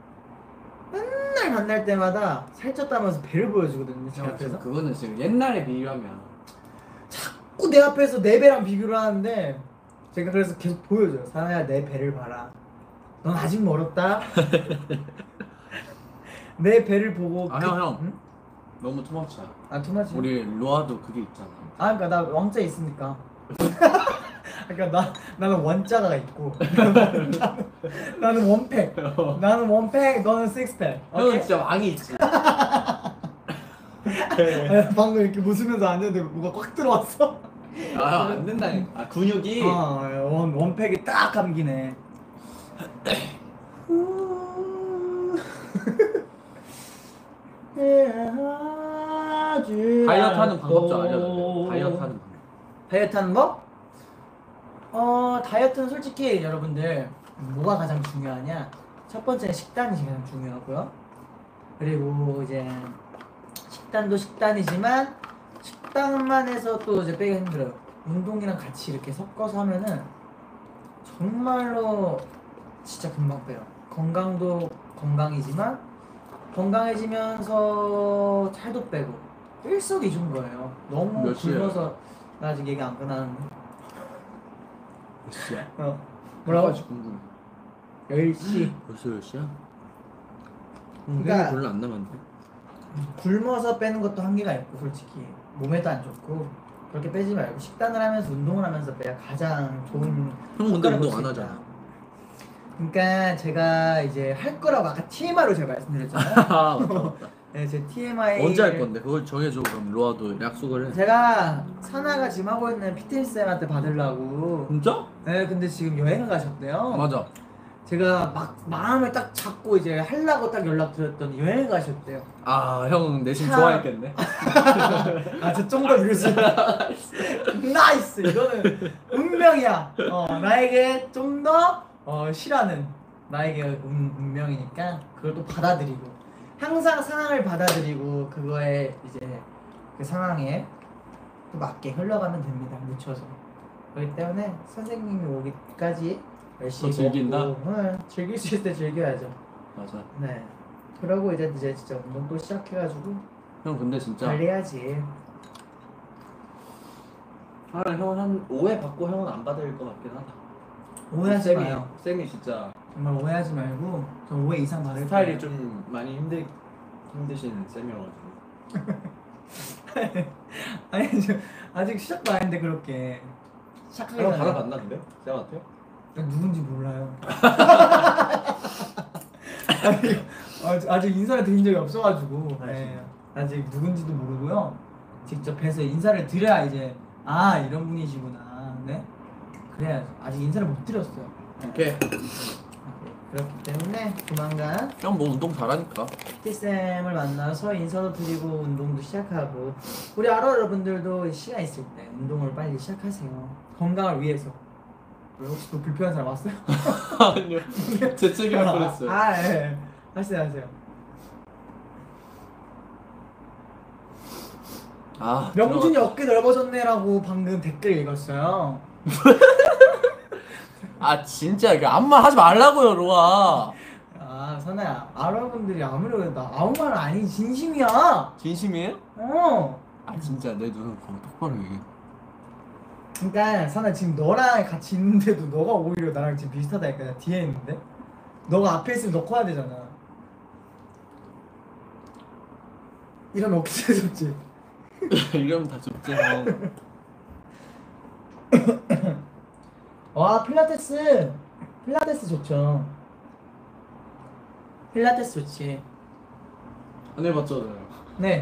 맨날 만날 때마다 살쪘다면서 배를 보여주거든요. 제 앞에서. 그거는 지금 옛날에 비교하면 자꾸 내 앞에서 내 배랑 비교를 하는데 제가 그래서 계속 보여줘요. 사나야 내 배를 봐라. 넌 아직 멀었다. 내 배를 보고. 아 형. 응? 너무 투머치야. 아 투마치. 우리 루아도 그게 있잖아. 아 그러니까 나 왕자 있으니까. 그러니까 나는 원자가 있고. 나는 원팩. 나는 원팩. 너는 식스팩. 형은 진짜 왕이 있지. 방금 이렇게 웃으면서 앉았는데 뭐가 꽉 들어왔어. 안 된다니까. 근육이. 원팩이 딱 감기네. 다이어트 하는 방법 좀 알려줘. 다이어트 하는 방법. 다이어트 하는 법? 다이어트는 솔직히 여러분들 뭐가 가장 중요하냐? 첫 번째는 식단이 가장 중요하고요. 그리고 이제 식단도 식단이지만 식단만 해서 또 이제 빼기 힘들어요. 운동이랑 같이 이렇게 섞어서 하면은 정말로 진짜 금방 빼요. 건강도 건강이지만 건강해지면서 살도 빼고 일석이조인 거예요. 너무 몇 시에요? 굶어서 나 아직 얘기 안 끝나는데. 몇 시야? 뭐라고? 궁금해. 10시. 벌써 몇 시야? 그러니까 별로 안 남았는데. 굶어서 빼는 것도 한계가 있고 솔직히 몸에도 안 좋고 그렇게 빼지 말고 식단을 하면서 운동을 하면서 빼야 가장 좋은 형 근데 효과를 운동 볼수 안 있다. 하잖아. 그러니까 제가 이제 할 거라고 아까 TMI로 제가 말씀드렸잖아요. 아 맞다. 네, 제 TMI 언제 할 건데? 그걸 정해줘. 그럼 로아도 약속을 해. 제가 사나가 지금 하고 있는 피트니스 쌤한테 받으려고. 진짜? 네, 근데 지금 여행을 가셨대요. 맞아. 제가 막 마음을 딱 잡고 이제 하려고 딱 연락드렸더니 여행을 가셨대요. 아 형 내심 참. 좋아했겠네. 아, 저 정도 이럴 수 있다. 나이스. 이거는 운명이야. 나에게 좀 더 싫어하는 나에게 운명이니까 그걸 또 받아들이고 항상 상황을 받아들이고 그거에 이제 그 상황에 또 맞게 흘러가면 됩니다. 묻혀서. 그렇기 때문에 선생님이 오기까지 열심히 더 즐긴다? 먹고, 즐길 수 있을 때 즐겨야죠. 맞아. 네. 그러고 이제 진짜 운동 또 시작해가지고 형 근데 진짜. 관리해야지. 형은 한 5회 받고 형은 안 받을 것 같긴 하다. 오해하지 마요. 쌤이 진짜 정말 오해하지 말고 저 5회 이상 받을 스타일이 거예요. 좀 많이 힘드신 쌤이어가지고. 아니 저 아직 시작도 안 했는데 그렇게 시작하기 형 전에 받아봤나 근데? 쌤한테? 누군지 몰라요. 아직 인사를 드린 적이 없어가지고 네, 아직 누군지도 모르고요. 직접 뵈서 인사를 드려야 이제 아 이런 분이시구나. 네 그래야죠. 아직 인사를 못 드렸어요. 오케이. 그렇기 때문에 조만간 형 뭐 운동 잘하니까. PT쌤을 만나서 인사도 드리고 운동도 시작하고 우리 아로 여러분들도 시간 있을 때 운동을 빨리 시작하세요. 건강을 위해서. 왜 혹시 또 불편한 사람 왔어요? 아니요. 재채기할 뻔했어요. 예. 하세요. 아 명준이 어깨 넓어졌네라고 방금 댓글 읽었어요. 아 진짜 이거 아무 말 하지 말라고요 로아. 아 선아야, 아로분들이 아무리 그래도 나 아무 말 아니 진심이야. 진심이에요? 아 진짜 내 눈을 보고 똑바로 얘기해. 그러니까 선아 지금 너랑 같이 있는데도 너가 오히려 나랑 지금 비슷하다니까. 나 뒤에 있는데 너가 앞에 있으면 너 커야 되잖아. 이러면 어깨 찢어졌지. 이러면 다 좁지 형. 와 필라테스 좋죠. 필라테스 좋지. 안 해봤잖아요. 네.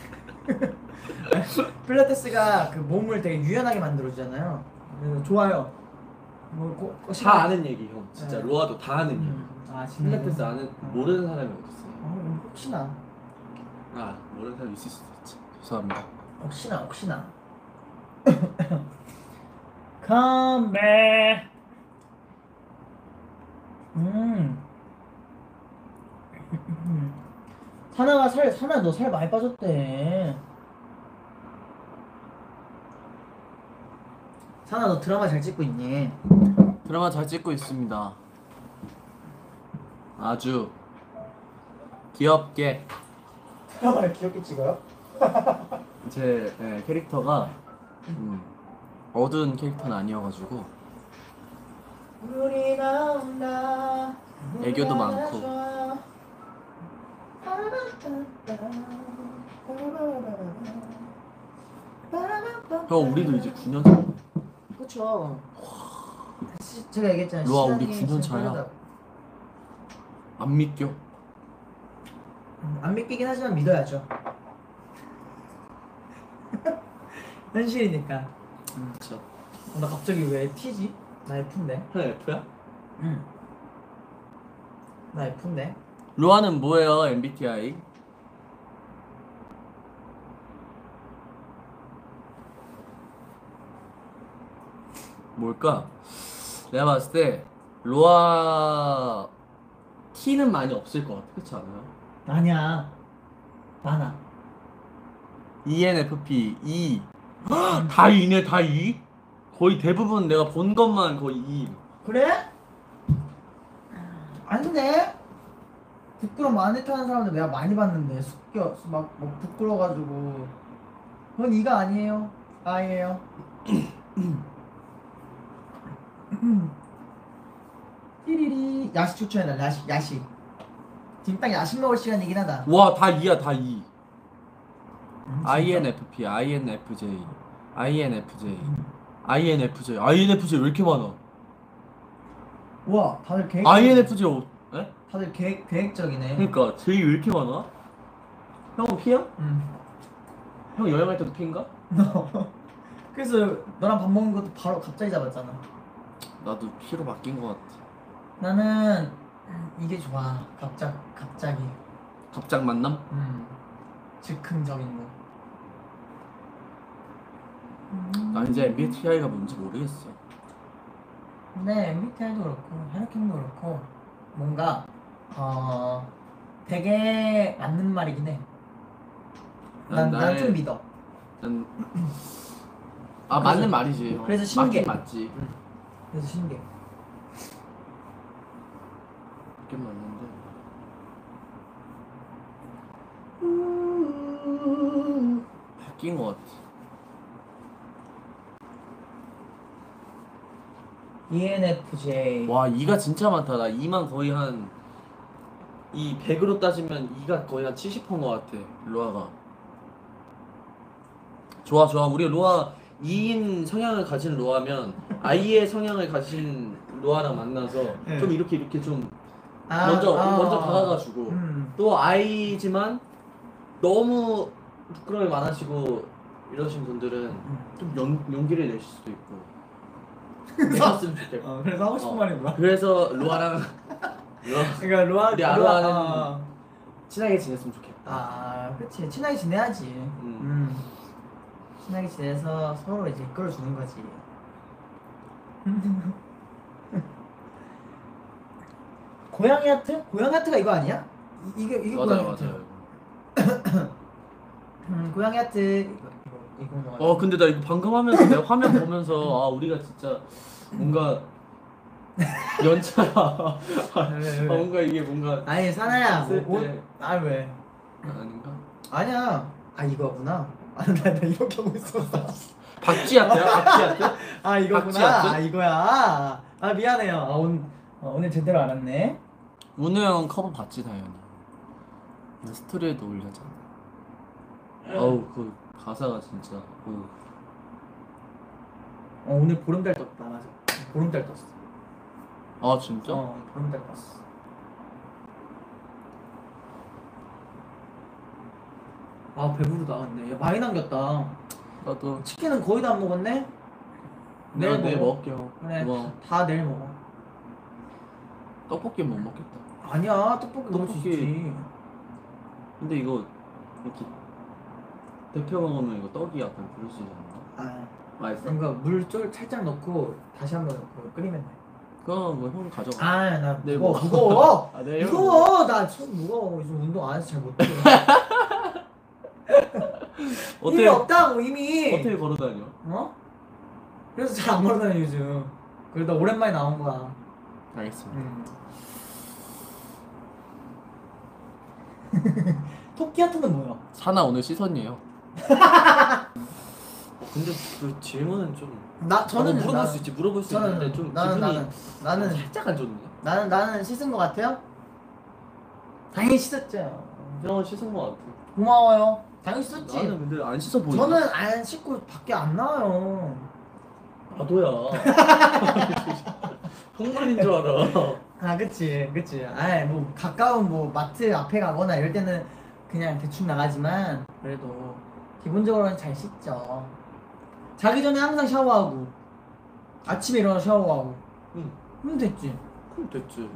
필라테스가 그 몸을 되게 유연하게 만들어주잖아요. 그래서 좋아요. 다 아는 얘기 형. 진짜 네. 로아도 다 아는 얘기. 아 진짜. 필라테스 아는 모르는 사람이 어딨어요? 혹시나. 아 모르는 사람이 있을 수도 있지. 죄송합니다. 혹시나. Come 네. 사나 너 살 많이 빠졌대. 사나 너 드라마 잘 찍고 있니? 드라마 잘 찍고 있습니다. 아주 귀엽게. 드라마를 귀엽게 찍어요? 제 캐릭터가 어두운 캐릭터는 아니어가지고 우리 나온다. 애교도 많고. 형 우리도 이제 9년 차. 그쵸. 제가 얘기했잖아요. 로아, 우리 시간이 9년 진짜 차야. 빠르다고. 안 믿겨. 안 믿기긴 하지만 믿어야죠. 현실이니까. 진짜. 나 갑자기 왜 T지? 나 F인데? 형 F야? 응. 나 F인데? 로아는 뭐예요? MBTI? 뭘까? 내가 봤을 때 로아 T는 많이 없을 것 같아. 그렇지 않아요? 아니야. 많아. ENFP E. 다 E네, 다 E? 거의 대부분 내가 본 것만 거의 E. 그래? 아닌데? 부끄러움 많이 타는 사람들 내가 많이 봤는데 막 부끄러워가지고 그건 이가 아니에요. 아예요. 띠리리 야식 추천해라. 야식 지금 딱 야식 먹을 시간이긴 하다. 와, 다 E야, 다 E. INFP, INFJ, INFJ, INFJ, INFJ 왜 이렇게 많아? 와 다들 INFJ 에? 다들 계획적이네. 그러니까 J 왜 이렇게 많아? 형은 P야? 응. 형 여행할 때도 P인가? 그래서 너랑 밥 먹은 것도 바로 갑자기 잡았잖아. 나도 P로 바뀐 것 같아. 나는 이게 좋아. 갑자기. 갑작 만남? 즉흥적인 거. 난 이제 MBTI가 뭔지 모르겠어. 근데 MBTI도 그렇고 혈액형도 그렇고 뭔가 되게 맞는 말이긴 해. 난 좀 믿어. 난 맞는 말이지. 그래서 신기해. 맞긴 맞지. 그래서 신기해. 맞긴 맞는데. 바뀐 것 같아. ENFJ. 와, E가 진짜 많다. 나 E만 거의 이 100으로 따지면 E가 거의 한 70%인 것 같아. 로아가. 좋아. 우리 로아 E인 성향을 가진 로아면 I의 성향을 가진 로아랑 만나서 네. 좀 이렇게 좀 먼저 다가가주고 또 I지만 너무 부끄러움이 많으시고 이러신 분들은 좀 용기를 내실 수도 있고 내셨으면 좋겠고. 그래서 하고 싶은 말이 뭐야? 그래서 로아랑 그러니까 우리 아로아는 친하게 지냈으면 좋겠다. 그렇지. 친하게 지내야지. 친하게 지내서 서로 이제 이끌어주는 거지. 고양이 하트? 고양이 하트가 이거 아니야? 이게 고양이 하트. 맞아요. 고양이 하트 이거. 근데 나 이거 방금 하면서 내 화면 보면서 우리가 진짜 뭔가 연차야. 왜? 뭔가 이게 뭔가 아니 사나야. 있을 때. 왜? 아닌가? 아니야. 이거구나. 나 이렇게 하고 있었어. 박쥐한테야? 박쥐한테? 이거구나. 박쥐한테? 이거야. 미안해요. 오늘 제대로 알았네. 운우 형 커버 봤지 당연히. 스토리에도 올렸잖아. 그 가사가 진짜. 오늘 보름달 떴다. 맞아. 보름달 떴어. 진짜? 보름달 떴어. 배부르다. 근데 야, 많이 남겼다. 나도 치킨은 거의 다 안 먹었네. 내가 내일 먹어. 먹을게요. 그래. 고마워. 다 내일 먹어. 떡볶이 못 먹겠다. 아니야. 떡볶이 먹을 수 떡볶이. 있지. 근데 이거 이렇게 데펴 먹으면 이거 떡이 약간 그럴 수 있잖아. 맛있어? 그러니까 물 살짝 넣고 다시 한번 넣고 끓이면 돼. 그거 뭐 형 가져가. 아나 네, 무거워 뭐. 무거워. 아, 네, 형 무거워. 나 손 무거워. 요즘 운동 안 해서 잘 못해. 힘이 없다고 힘이. 어떻게 걸어 다녀? 어? 그래서 잘 안 걸어다녀 요즘. 그러다 오랜만에 나온 거야. 알겠습니다. 토끼 하트는 뭐야? 사나 오늘 씻었니요? 근데 그 질문은 좀 저는 물어볼 수 있지 물어볼 수 있는데 좀 기분이 나는 살짝 안 좋네. 나는 씻은 거 같아요? 당연히 씻었죠. 형은 씻은 거 같아. 고마워요. 당연히 씻었지. 나는 근데 안 씻어 보이네. 저는 안 씻고 밖에 안 나와요. 나도야. 형만인 줄 알아. 아 그치. 아이 뭐 가까운 뭐 마트 앞에 가거나 이럴 때는 그냥 대충 나가지만 그래도 기본적으로는 잘 씻죠. 자기 전에 항상 샤워하고 아침에 일어나 샤워하고. 응. 그럼 됐지. 그럼 됐지.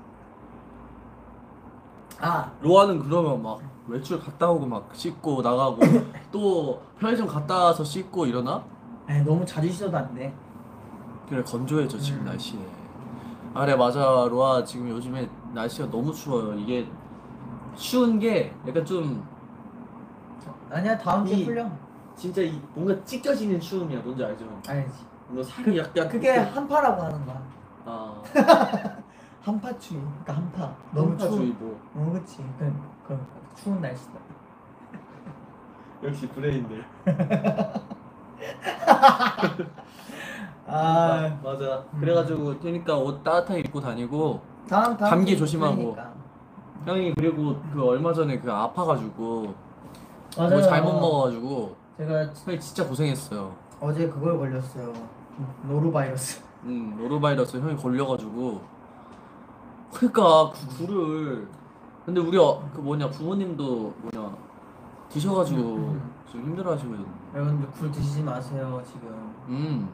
아 로아는 그러면 막 외출 갔다 오고 막 씻고 나가고 또 편의점 갔다 와서 씻고 이러나? 에이, 너무 자주 씻어도 안 돼. 그래 건조해져 지금 날씨에. 아 그래 맞아 로아 지금 요즘에 날씨가 너무 추워요. 이게 추운 게 약간 좀 아니야 다음 주에 풀려. 진짜 이 뭔가 찢겨지는 추움이야. 뭔지 알죠? 알지. 뭔가 살이 약간 그게 한파라고 하는 거야. 아 한파추위. 그러니까 한파. 너무 추운. 한파주의보. 그치. 그 추운 날씨다. 역시 브레인들. 아 맞아. 그래가지고 그러니까 옷 따뜻하게 입고 다니고 다음 감기 주에 조심하고. 풀리니까. 형이 그리고 그 얼마 전에 그 아파가지고 맞아요. 뭐 잘못 먹어가지고 제가 형이 진짜 고생했어요. 어제 그걸 걸렸어요. 노로바이러스. 노로바이러스 형이 걸려가지고 그러니까 굴을 근데 우리 그 뭐냐 부모님도 뭐냐 드셔가지고 좀 힘들어하시고 여러분들 굴 드시지 마세요 지금.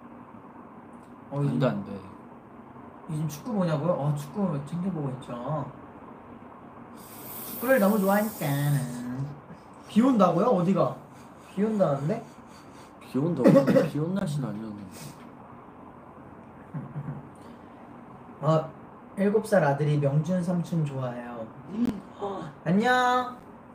안돼 안돼. 요즘 축구 보냐고요? 축구 챙겨보고 있죠. 축구를 너무 좋아하니까. 비 온다고요? 어디가? 비 온다는데? 비 온다고? 비 온 날씨는 아니었는데. 7살 아들이 명준 삼촌 좋아해요. 안녕.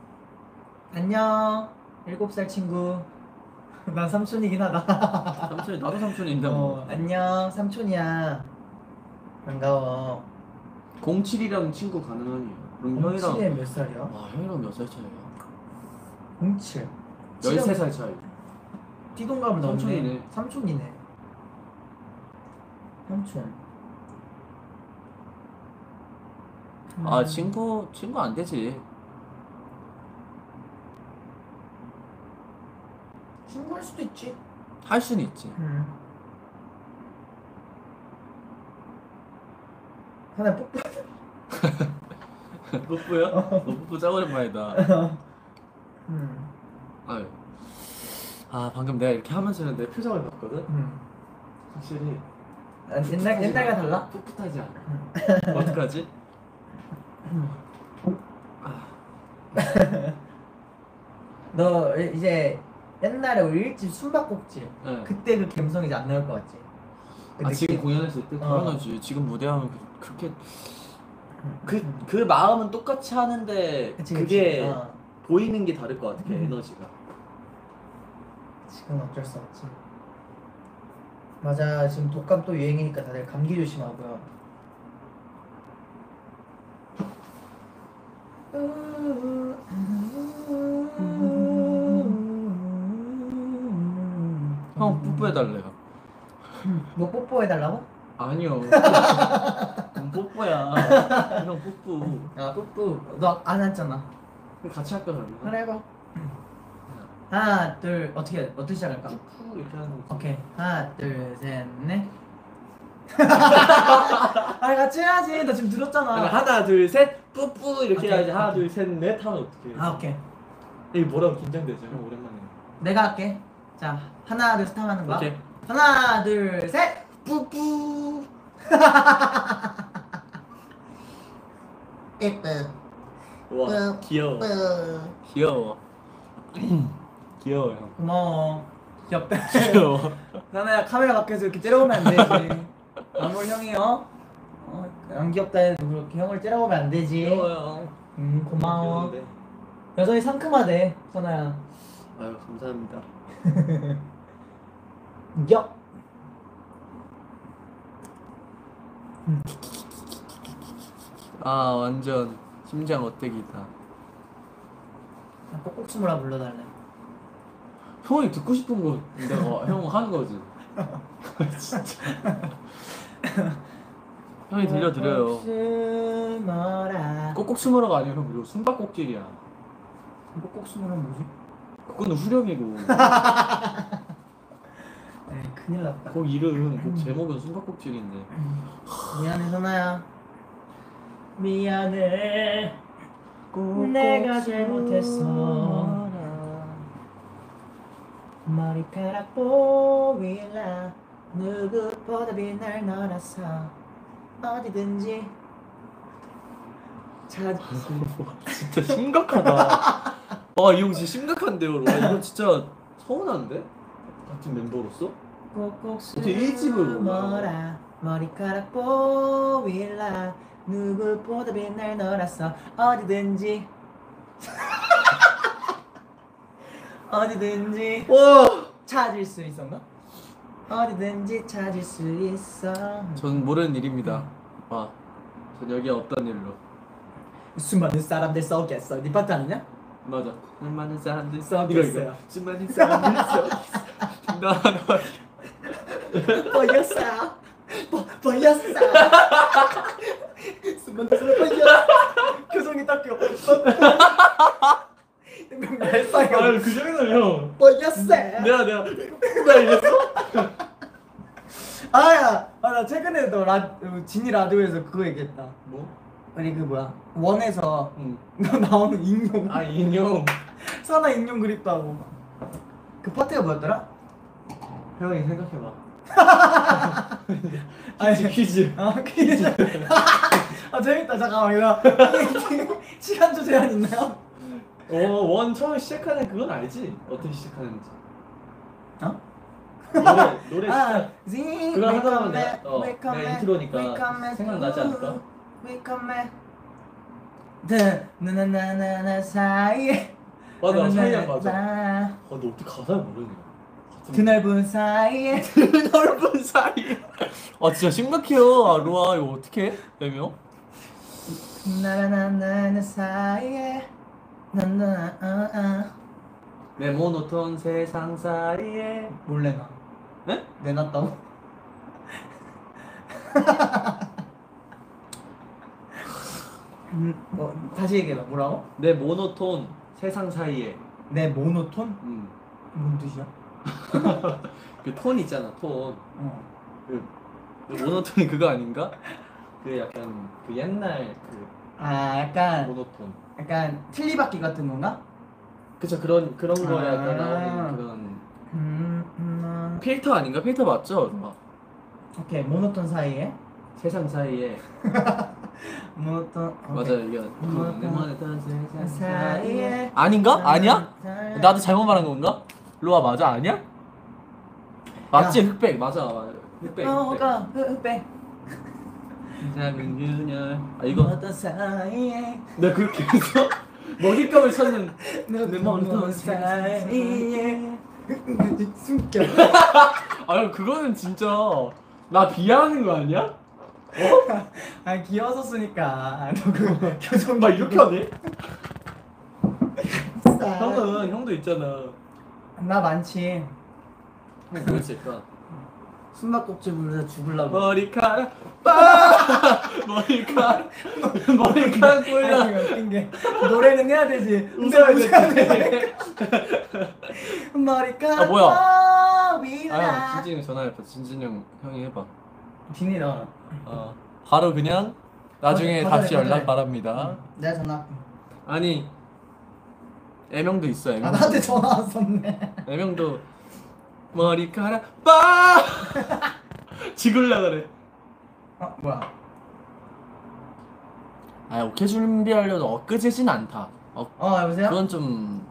안녕. 7살 친구. 난 삼촌이긴 하다. 삼촌이 나도 삼촌인데 뭐. 안녕. 삼촌이야. 반가워. 07이랑 친구 가능하니? 그럼 형이랑 07에 몇 살이야? 와 형이랑 몇 살 차이야? 07. 13살 차이. 띠동갑은 넘네. 삼촌이네. 삼촌이네. 삼촌. 아 친구 안 되지. 친구할 수도 있지. 할 수는 있지. 하나 뽀뽀. 뽀뽀야? 너 뽀뽀 짱 오랜만이다. 아유. 아 방금 내가 이렇게 하면서 내 표정을 봤거든? 확실히 옛날과 달라? 풋풋하지 않아. 어떡하지? 너 이제 옛날에 우리 일집 숨바꼭질 네. 그때 그 감성이 이제 안 나올 것 같지? 그 아 지금 느낌? 공연했을 때 당연하지. 지금 무대하면 그렇게 그 마음은 똑같이 하는데 그치, 그게 그치. 보이는 게 다를 것 같아. 에너지가. 지금 어쩔 수 없지. 맞아 지금 독감 또 유행이니까 다들 감기 조심하고요. 형 뽀뽀해달래요. 뭐 뽀뽀해달라고? 아니요. 형 뽀뽀야. 형 뽀뽀. 아 뽀뽀 너 안 했잖아. 그럼 같이 할까 그러면? 하나 해봐. 하나 둘 어떻게 시작할까? 푹 이렇게 하는 거. 오케이 하나 둘 셋 넷. 아 같이 해야지. 나 지금 들었잖아. 하나 둘 셋 뿌뿌 이렇게 오케이. 해야지. 하나 둘 셋 넷 하면 어떡해. 아 오케이 이게 뭐라고 긴장되죠? 형 오랜만에. 내가 할게. 자 하나 둘 셋 하는 거야. 오케이. 하나 둘 셋 뿌뿌. 예쁘 와 귀여워. 귀여워. 귀여워 형. 고마워. 귀엽다. 귀여워. 나나야 카메라 밖에서 이렇게 째려보면 안 되지. 안 뭘 형이요? 안 귀엽다 해도 그렇게 형을 째라고 하면 안 되지. 귀여워요. 고마워. 귀여운데. 여전히 상큼하대 선아야. 아유 감사합니다. 야. 아 완전 심장 어때기다. 꼭꼭 숨으라 불러달래. 형이 듣고 싶은 거 내가 형 하는 거지. 진짜. 형이 들려드려요. 꼭꼭 숨어라. 꼭꼭 숨으라가 아니라 형 이거 숨바꼭질이야. 꼭꼭 숨으라 뭐지? 그건 후렴이고. 에이 큰일 났다. 곡 이름, 곡 제목은 숨바꼭질인데. 미안해 선아야. 미안해. 꼭꼭 내가 잘못했어. 숨어라. 머리카락 보일라 누구보다 빛날 너라서 어디든지 찾을 수 진짜 심각하다. 와, 이 형 진짜 심각한데요. 와, 이거 진짜 서운한데? 같은 멤버로서? 꼭꼭 어떻게 일집을 숨어라 머리카락 보일라 누구보다 빛날 너라서 어디든지 어디든지 와! 찾을 수 있었나? 어디든지 찾을 수 있어. 전 모르는 일입니다. 와, 전 여기에 없던 일로. 수많은 사람들 속에서 네 파트 아니냐? 맞아. 수많은 사람들 속에서 수많은 사람들 속에서 나 보였어 보였어 수많은 사람 보였어 표정이 딱 귀여워 멜사가 아유 그 정도면 형 보였어 내가 이랬어? 아야 나 최근에 진이 라디오에서 그거 얘기했다. 뭐? 아니 그 뭐야 원에서 응. 너 나오는 인형 아 인형 선아 인형 그립다고. 그 파트가 뭐였더라? 형이 생각해봐. 퀴즈. 아 퀴즈. 아 재밌다. 잠깐만 이거 시간조 제한 있나요? 원 처음 시작하는 그건 알지? 어떻게 시작하는지. 어? 노래 시작. 그거 하다 보면 내가 인트로니까 생각나지 않을까? 나나나나나 사이에 맞아 사이야 맞아. 너 어떻게 가사를 모르냐? 드넓은 사이에 넓은 사이. 아 진짜 심각해요. 아 로아 이거 어떻게? 매명? 나나나나 사이에 나나 내 모노톤 세상 사이에 몰래 나. 네? 내놨다고? 다시 얘기해봐. 뭐라고? 내 모노톤 세상 사이에. 내 모노톤? 음. 뭔 뜻이야? 그 톤 있잖아 톤. 그 모노톤이 그거 아닌가? 그 약간 그 옛날 그 약간 모노톤. 약간 틀리바퀴 같은 건가? 그쵸 그런 거에 아. 약간 나오는 그런 필터 아닌가? 필터 맞죠? 로아? 오케이 모노톤 사이에 세상 사이에. 모노톤 맞아 이게 모노톤 내 모노톤 세상 사이에 아닌가? 아니야? 나도 잘못 말한 건가? 로아 맞아 아니야? 맞지? 흑백 맞아. 흑백. 너가 흑백 작은 균열. 아 이거 모노톤 사이에 내가 그렇게 해서 먹잇감을 찾는 내 모노톤 사이에 숨겨. 아유 그거는 진짜 나 비하하는 거 아니야? 아 귀여워서 쓰니까 너그 표정 막 이렇게 하네? 형은 형도 있잖아. 나 많지. 형 뭐였을까? 숨바꼭질 부르다 죽을라고. 머리카락 머리카락 골라. 아니 웃긴 게 노래는 해야 되지. 웃어야 돼. 머리카락. 아, 뭐야? 위라. 진진이 전화해봐. 진진이 형이 해봐. 비밀아. 바로 그냥 나중에 거절해, 다시 거절해. 연락 바랍니다. 내가 전화. 아니 애명도 있어. 애명. 나한테 전화 왔었네. 애명도 머리카락 빠 지글라 그래. 뭐야? 아 오케이 준비하려도 엊그제진 않다. 여보세요? 그건 좀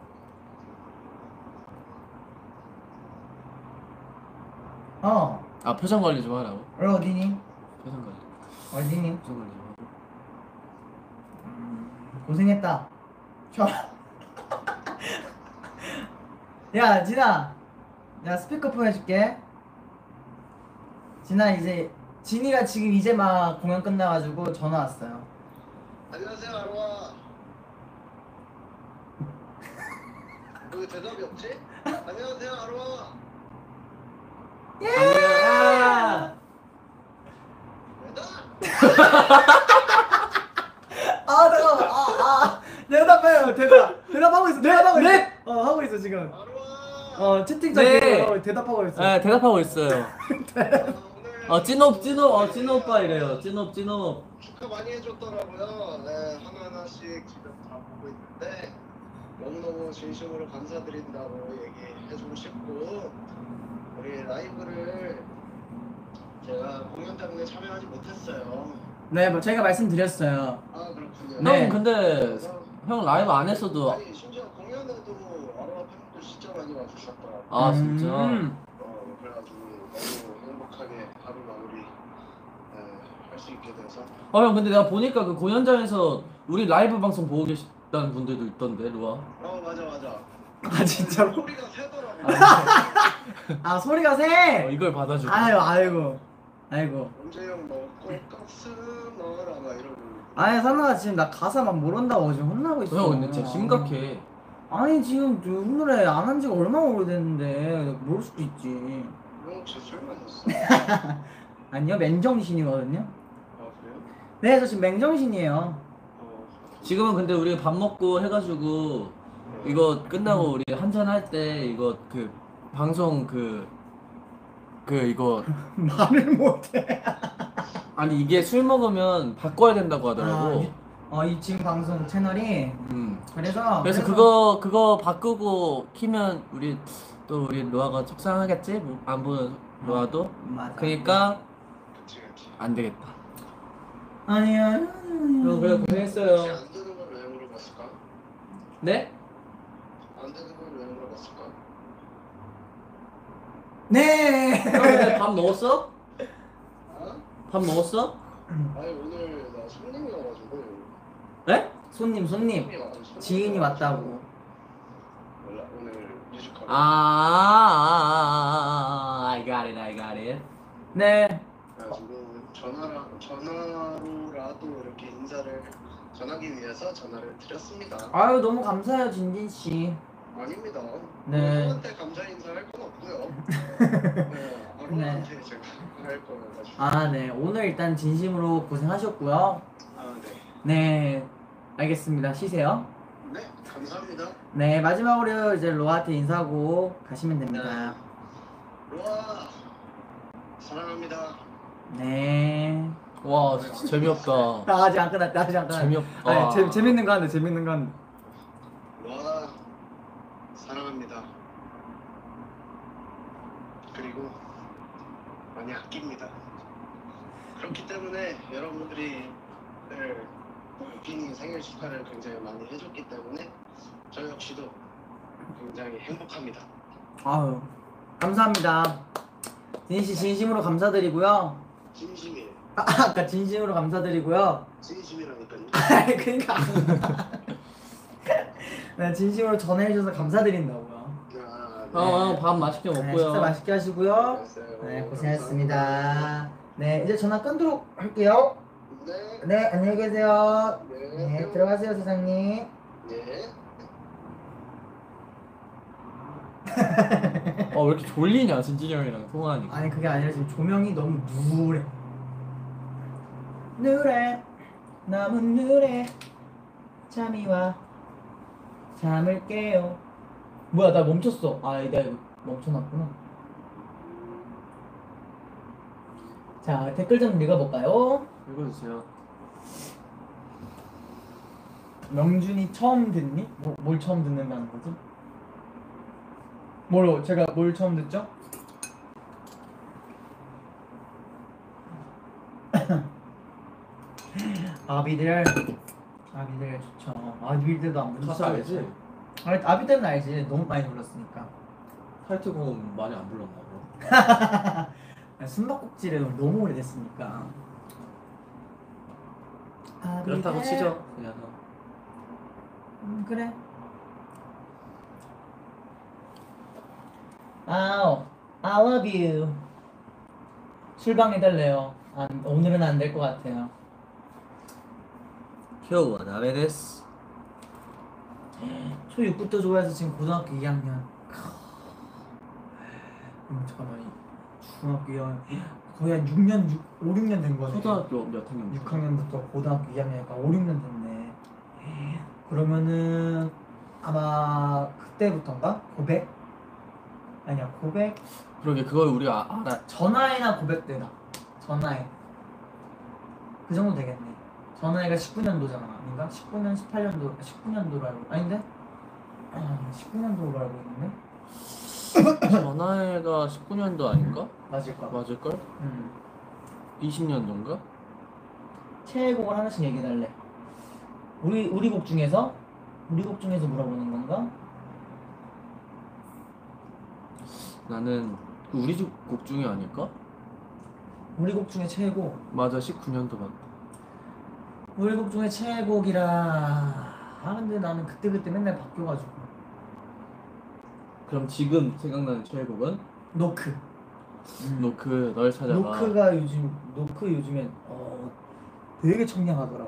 어. 표정 관리 좀 하라고. 어디니? 회사 가지. 어디니? 회사 가지. 고생했다. 좋아. 야 진아, 야 스피커폰 해줄게. 진아 이제 진이가 지금 이제 막 공연 끝나가지고 전화 왔어요. 안녕하세요, 아로아. 왜 대답이 없지? 안녕하세요, 아로아. 예! 왜다? 아 잠깐만. 대답해요. 대답하고 있어. 대답하고 있어. 하고 있어 지금. 아로아. 채팅창 네. 대답하고 있어. 네, 대답하고 있어요. 오늘 찐오 오빠 이래요. 찐오. 축하 많이 해줬더라고요. 네, 하나하나씩 지금 다 보고 있는데 너무너무 진심으로 감사드린다고 얘기해주고 싶고 우리 라이브를 제가 공연 때문에 참여하지 못했어요. 네, 뭐 저희가 말씀드렸어요. 아 그렇군요. 네. 형 근데 형 라이브 안 했어도 아니 심지어 공연에도 아로하 팬분들 진짜 많이 와주셨더라고요. 아 진짜. 그래가지고 너무 행복하게 하루 마무리 할 수 있게 돼서 형 근데 내가 보니까 그 공연장에서 우리 라이브 방송 보고 계시다는 분들도 있던데 루아. 맞아 아 진짜로? 소리가 세더라고. 아 소리가 세. 이걸 받아주고. 아이고. 언제 형 먹고 깍스 넣어라 막 이러고. 아니 산나가 지금 나 가사 막 모른다고 지금 혼나고 있어. 형 근데 진짜 심각해. 아니 지금 이 노래 안 한 지가 얼마나 오래됐는데 모를 수도 있지. 형 제술 마셨어. 아니요, 맨정신이거든요. 아 그래요? 네, 저 지금 맨정신이에요. 지금은 근데 우리 밥 먹고 해가지고 이거 끝나고 우리 한잔 할 때 이거 그 방송 그 이거 말을 못해. 아니 이게 술 먹으면 바꿔야 된다고 하더라고. 이 지금 방송 채널이 그래서 그거 바꾸고 키면 우리 로아가 속상하겠지? 안 보는 로아도. 맞아. 그러니까 그치. 안 되겠다. 아니야. 형 그래 혹시 고생했어요. 안 되는 걸 왜 물어봤을까? 네? 안 되는 걸 왜 물어봤을까? 네. 형 근데 밥 먹었어? 아? 밥 먹었어? 아니 오늘 나 손님이 와가지고. 네? 손님. 손님이 와가지고 지인이 왔다고. 오늘 뮤지컬. I got it. 네. 그래가지고 전화로라도 이렇게 인사를 전하기 위해서 전화를 드렸습니다. 아유 너무 감사해요 진진 씨. 아닙니다. 네. 형한테 감사 인사할 건 없고요. 네, 아로한테 제가 할 거여가지고. 네. 오늘 일단 진심으로 고생하셨고요. 아 네. 네. 알겠습니다. 쉬세요. 네 감사합니다. 네, 마지막으로 이제 로아한테 인사하고 가시면 됩니다. 로아 사랑합니다. 네. 와 진짜 재미없다. 아직 안 끝났다. 재미없다. 아니, 재밌는 거 하는데. 로아 사랑합니다. 그리고 많이 아낍니다. 그렇기 때문에 여러분들이 빈이 생일 축하를 굉장히 많이 해줬기 때문에 저 역시도 굉장히 행복합니다. 아유, 감사합니다. 진희 씨 진심으로 감사드리고요. 진심이에요. 아까 진심으로 감사드리고요. 진심이라니까요. 아니, 그러니까. 네, 진심으로 전해주셔서 감사드린다고요. 밥 맛있게 네, 먹고요. 식사 맛있게 하시고요. 알았어요. 네, 고생하셨습니다. 네, 이제 전화 끊도록 할게요. 네. 네, 안녕히 계세요. 네. 네, 들어가세요, 사장님. 네. 왜 이렇게 졸리냐 진진이 형이랑 통화하니까. 아니 그게 아니라 지금 조명이 너무 누래 너무 누래 잠이 와 잠을 깨요. 뭐야 나 멈췄어. 내가 이거 멈춰놨구나. 자 댓글 좀 읽어볼까요? 읽어주세요. 명준이 처음 듣니? 뭘 처음 듣는다는 거지? 제가 뭘 처음 듣죠? 아비들 좋죠. 아비들도 안 부르죠. 가사 알지? 아비들은 알지. 너무 많이 불렀으니까. 타이틀곡 많이 안 불렀나 봐. 숨바꼭질을 너무 오래됐으니까. 그렇다고 치죠. 그냥. 그래. 아우, I love you. 술방 해달래요. 오늘은 안 될 것 같아요. 今日はダメです. 초6부터 좋아해서 지금 고등학교 2학년. 잠깐만, 중학교 2학년 거의 한 5, 6년 된 거네. 초등학교 몇 학년? 6학년부터 고등학교 2학년이니까 5, 6년 됐네. 그러면은 아마 그때부터인가? 고백? 아니야, 고백? 그러게 그걸 우리가 알아. 전화해나 고백 때다. 전화해. 그 정도 되겠네. 전화해가 19년도잖아. 아닌가? 19년, 18년도, 19년도로 알고 아닌데? 19년도로 알고 있는데? 전화해가 19년도 아닌가? 맞을까? 맞을걸? 20년도인가? 최애곡을 하나씩 얘기해달래. 우리 곡 중에서? 우리 곡 중에서 물어보는 건가? 나는 우리 집 곡 중에 아닐까? 우리 곡 중에 최애곡. 맞아 19년도 맞다. 우리 곡 중에 최애곡이라. 근데 나는 그때 맨날 바뀌어가지고. 그럼 지금 생각나는 최애곡은? 노크. 노크 널 찾아가. 노크 요즘엔 되게 청량하더라고.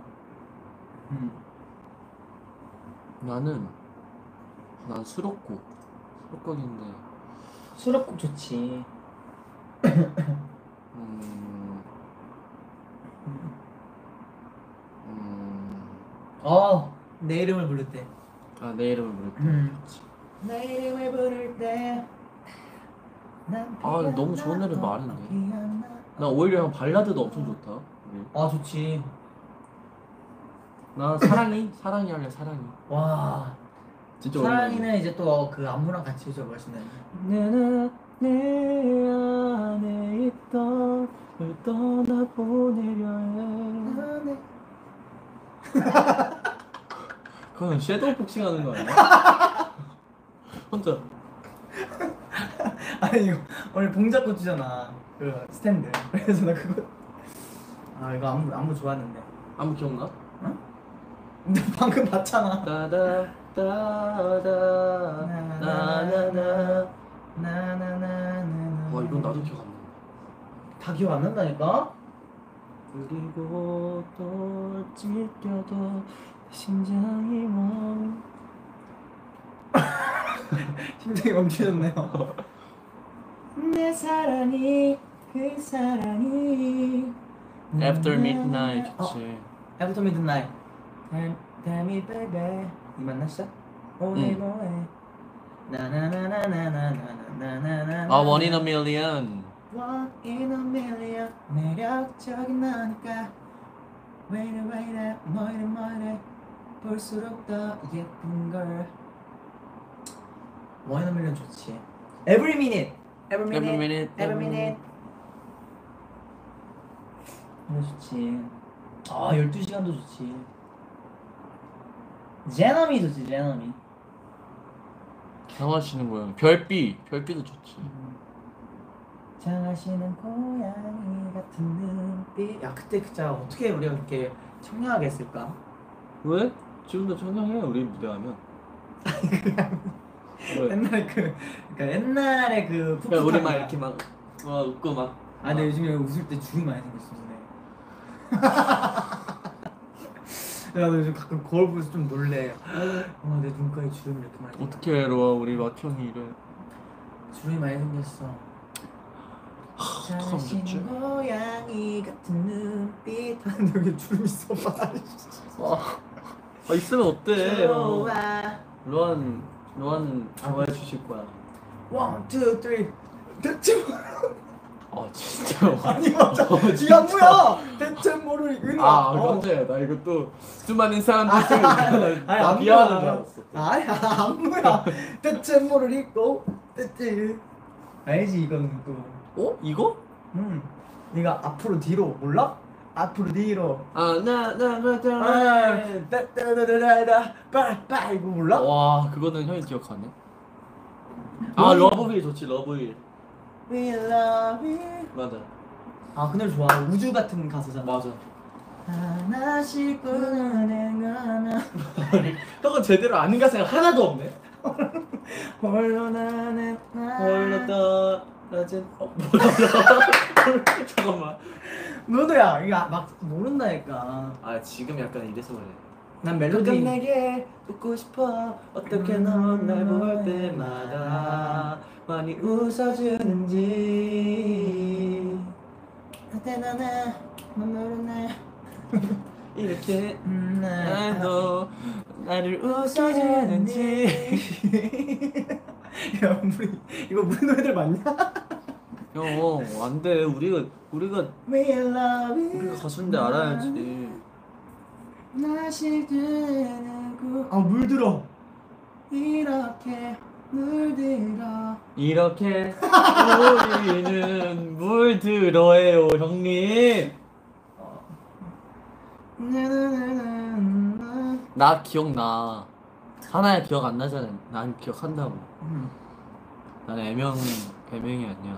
난 수록곡인데. 수록곡 좋지. 내 이름을 부를 때. 내 이름을 부를 때. 내 이름을 부를 때. 너무 좋은 노래 많은데. 나 오히려 형 발라드도 엄청 좋다. 좋지. 나 사랑이 할래 사랑이. 와. 진짜 사랑이는 이제 또 그 안무랑 같이 해줘 멋있네. 나는 내 안에 있던 널 떠나보내려 해. 그건 섀도우 복싱 하는 거 아니야? 혼자. 아니 이거 오늘 봉자꽃 주잖아. 그 스탠드. 그래서 나 그거 이거 안무 좋았는데. 안무 기억나? 응? 근데 방금 봤잖아. 따다 따다 나나나. 나나나나나. 와 이건 나도 기억 안 나. 다 기억 안 난다니까? 그리고 또 찢겨도 심장이 심장이 멈추셨네요. 내 사랑이 그 사랑이 After Midnight 좋지. After Midnight. Tell me baby. 이 만났어? 오늘 뭐해? 나나나나나나나나나나. One in a Million. One in a million. 매력적인 너니까 왜 이래 뭐 이래 볼수록 더 예쁜 걸. One in a million 좋지. Every minute. Every minute. 이거 좋지. 12시간도 좋지. 제너미 좋지, 제너미. 장하시는 고양이. 별비도 좋지. 장하시는 고양이 같은 눈빛. 야, 그때 진짜 어떻게 우리가 그렇게 청량하게 했을까? 왜? 지금도 청량해 우리 무대하면. 왜? 옛날에 그러니까 옛날에 그 그냥 우리 막 이렇게 막 웃고 막. 근데 요즘에 웃을 때 주름이 많이 생겼어. 야, 너 요즘 가끔 거울 보면서 좀 놀래. 내 눈가에 주름이 이렇게 많이. 어떻게 로아 우리 맏형이 이래. 주름이 많이 생겼어. 장하시는 고양이 같은 눈빛. 근데 여기 주름 있어 봐. 있으면 어때? 좋아. 로안 좋아해 주실 거야. 1, 2, 3. 대체 진짜. 아니 맞아. 이 안무야. 대체 모를 은하. 깜짝이야. 나 이거 또 수많은 사람들 있으면 나 미안한 줄 알았어. 아니야 안무야. 대체 모를 읽고 대체. 알지 이거는 또. 이거? 네가 앞으로 뒤로 몰라? 앞으로 뒤로. 빠빠 이거 몰라? 와 그거는 형이 기억하네. 러브힐 좋지 러브힐. We love you. 맞아. 그 노래 좋아. 우주 같은 가수잖아. 맞아. 하나씩 보는 거나 형은 제대로 아는 가사가 하나도 없네. 홀로 나는 홀로 떨어진 뭐야? 잠깐만. 너도야 이거 막 모른다니까. 아 지금 약간 이래서 그래. 난 가끔 멜로디 내게 웃고 싶어. 어떻게 넌 날 볼 때마다 많이 웃어주는지. 나는 모르네. 이렇게 네. 너 나를 웃어주는지. 야 우리 이거 우리 노래들 맞냐? 형 안돼. 우리가 We love you. 우리가 가수인데 알아야지. 나씩 드는 구. 아 물들어. 이렇게 물들어. 이렇게 우리는 물들어요 형님. 나 기억나. 하나야 기억 안 나잖아. 난 기억한다고. 난 배명이 아니야.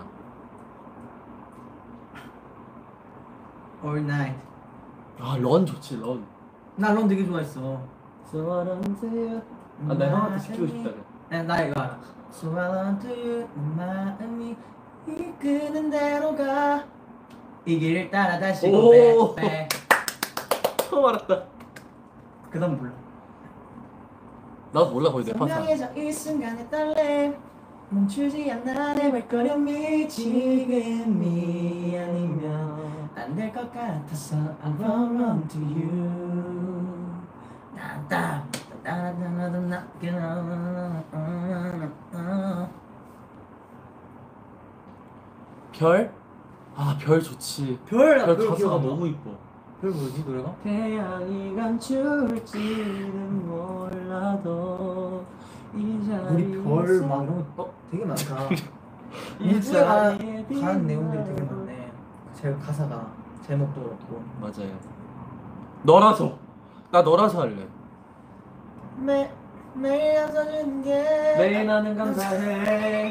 All night. 런 좋지 런. 나 런 되게 좋아했어. So I run to you. 나 형한테 시키고 싶다 그래. 나 이거 알아. So I run to you. 마음이 이끄는 대로 가. 이 길을 따라 다시 오. 고백. 처음 알았다. 그다음 몰라. 나도 몰라 거의 내 파트. 선명해져 이 순간의 떨림. 멈추지 않아 내 발걸음이 지금이 아니면 안 될 것 같아서 I run to you. 별? 아 별 좋지. 별 가사가 기억 너무 이뻐. 별 뭐지 노래가? 태양이 감출지는 몰라도 이 자리에서 우리 별 막 이런 거 되게 많다. 인스타가 가는 내용들이 되게 많네. 제 가사가 제목도 그렇고. 맞아요. 너라서 나 너라서 할래. 매일 안서주는 게 매일 나는 감사해.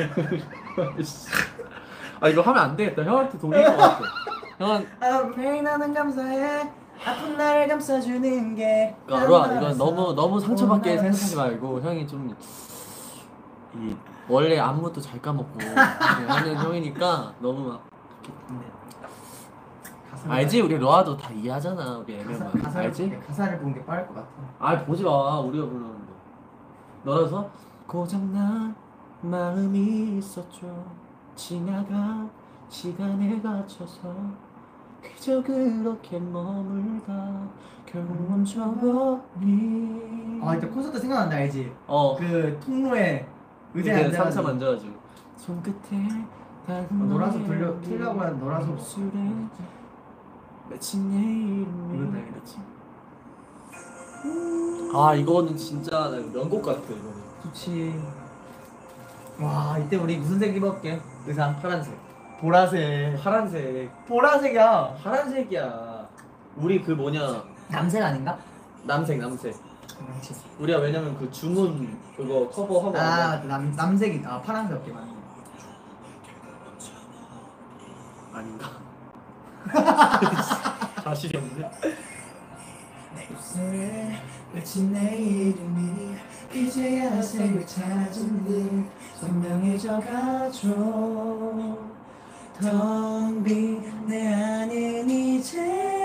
아 이거 하면 안 되겠다. 형한테 돌릴 것 같아. 형은 매일 나는 감사해. 아픈 나를 감싸주는 게 알아. 이건 너무 상처받게 생각하지 말고 형이 좀 이 원래 안무도 잘 까먹고 하는 형이니까 너무 막 알지? 우리 로아도 다 이해하잖아. 우리 애매만 알지? 가사를 보는 게 빠를 것 같아. 아 보지 마. 우리가 불렀는데 너라서 고장난 마음이 있었죠. 지나간 시간에 갇혀서 그저 그렇게 머물다 결국 멈춰버린. 아 이때 콘서트 생각난다 알지? 어 그 통로에 의자에 이렇게 상처 앉아가지고 만져가지고 손끝에 놀아서 틀려고 하는 놀아서 술에 맺힌 내 이름이 이건 알겠지? 아 이거는 진짜 나 명곡 같아 이거는. 좋지. 와 이때 우리 무슨 색 입었게? 의상 파란색. 보라색. 파란색. 보라색이야. 파란색이야. 우리 그 뭐냐 남색 아닌가? 남색. 우리가 왜냐면 그 주문 그거 커버하고 아 남색이 파란색 어깨 맞네. 아닌가? 자신이 없네. 입술에 맺힌 내 이름이 이제야 색을 찾은 듯 선명해져가죠. 텅 빈 내 안은 이제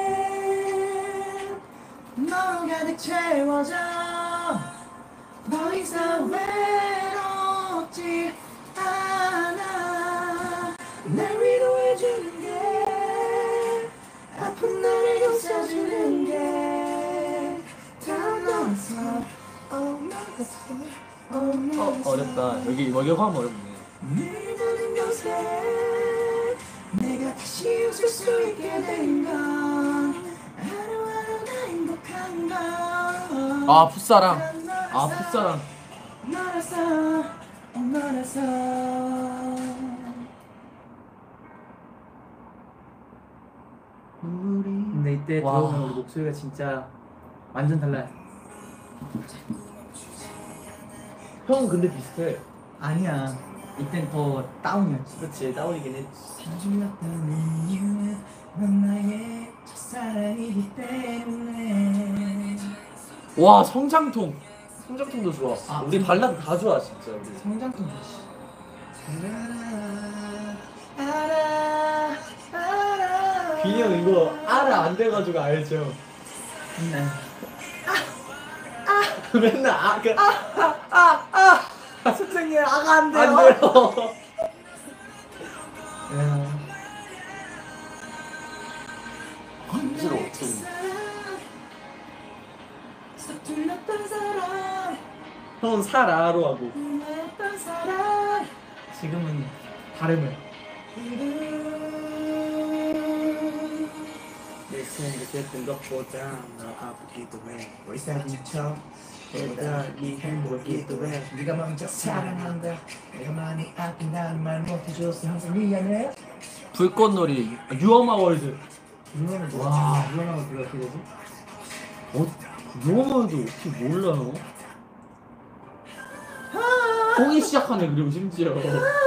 너로 가득 채워져. 더 이상 외롭지 않아. 날 위로해주는 게 아픈 나를 감싸주는 게 다 너라서 어렵다. 여기 화음 어렵네. 늘 드는 곳에 내가 다시 웃을 수 있게 된 건 하루하루가 행복한 건 아 풋사랑. 아 풋사랑. 너라서 근데 이때 와. 들어오면 우리 목소리가 진짜 완전 달라요. 형 근데 비슷해. 아니야 이땐 더 다운이었지. 그치 다운이긴 했지. 사주였다는 이유는 넌 나의 첫사랑이기 때문에. 와 성장통도 좋아. 우리 발라드 다 좋아 진짜 우리. 성장통 좋지. 알아 알아. 빈이 형 이거 알아 안 돼가지고 알죠? 네. 맨날 선생님 아가 안 돼요. 안 돼요. 언제로 좀. 서툴렀던 사람 형은 살아로 하고. 했던 사람 지금은 발음을 내 생각했던 것보다 너 아프기도 해 우리 사진 척 보다 네 행복이기도 해. 네가 먼저 사랑한다. 내가 많이 아낀다는 말 못해줘서 항상 미안해. 불꽃놀이 유어마 월드. 유명한 거. 와, 유명한 거 그게 어떻게 되지? 유어마 월드 어떻게 몰라요? 홍이 시작하네. 그리고 심지어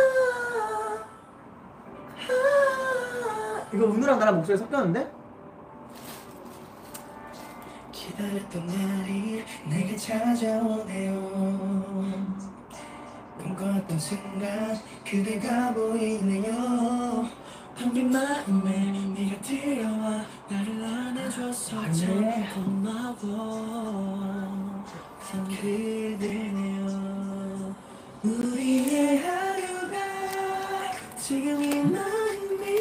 이거 은우랑 나랑 목소리 섞였는데? 기다렸던 날이 내게 찾아오네요 꿈꿨던 순간 그대가 보이네요 한빈 마음에 네가 들어와 나를 안아줘서 참 고마워 참 그대네요 우리의 하루가 지금 이 마음이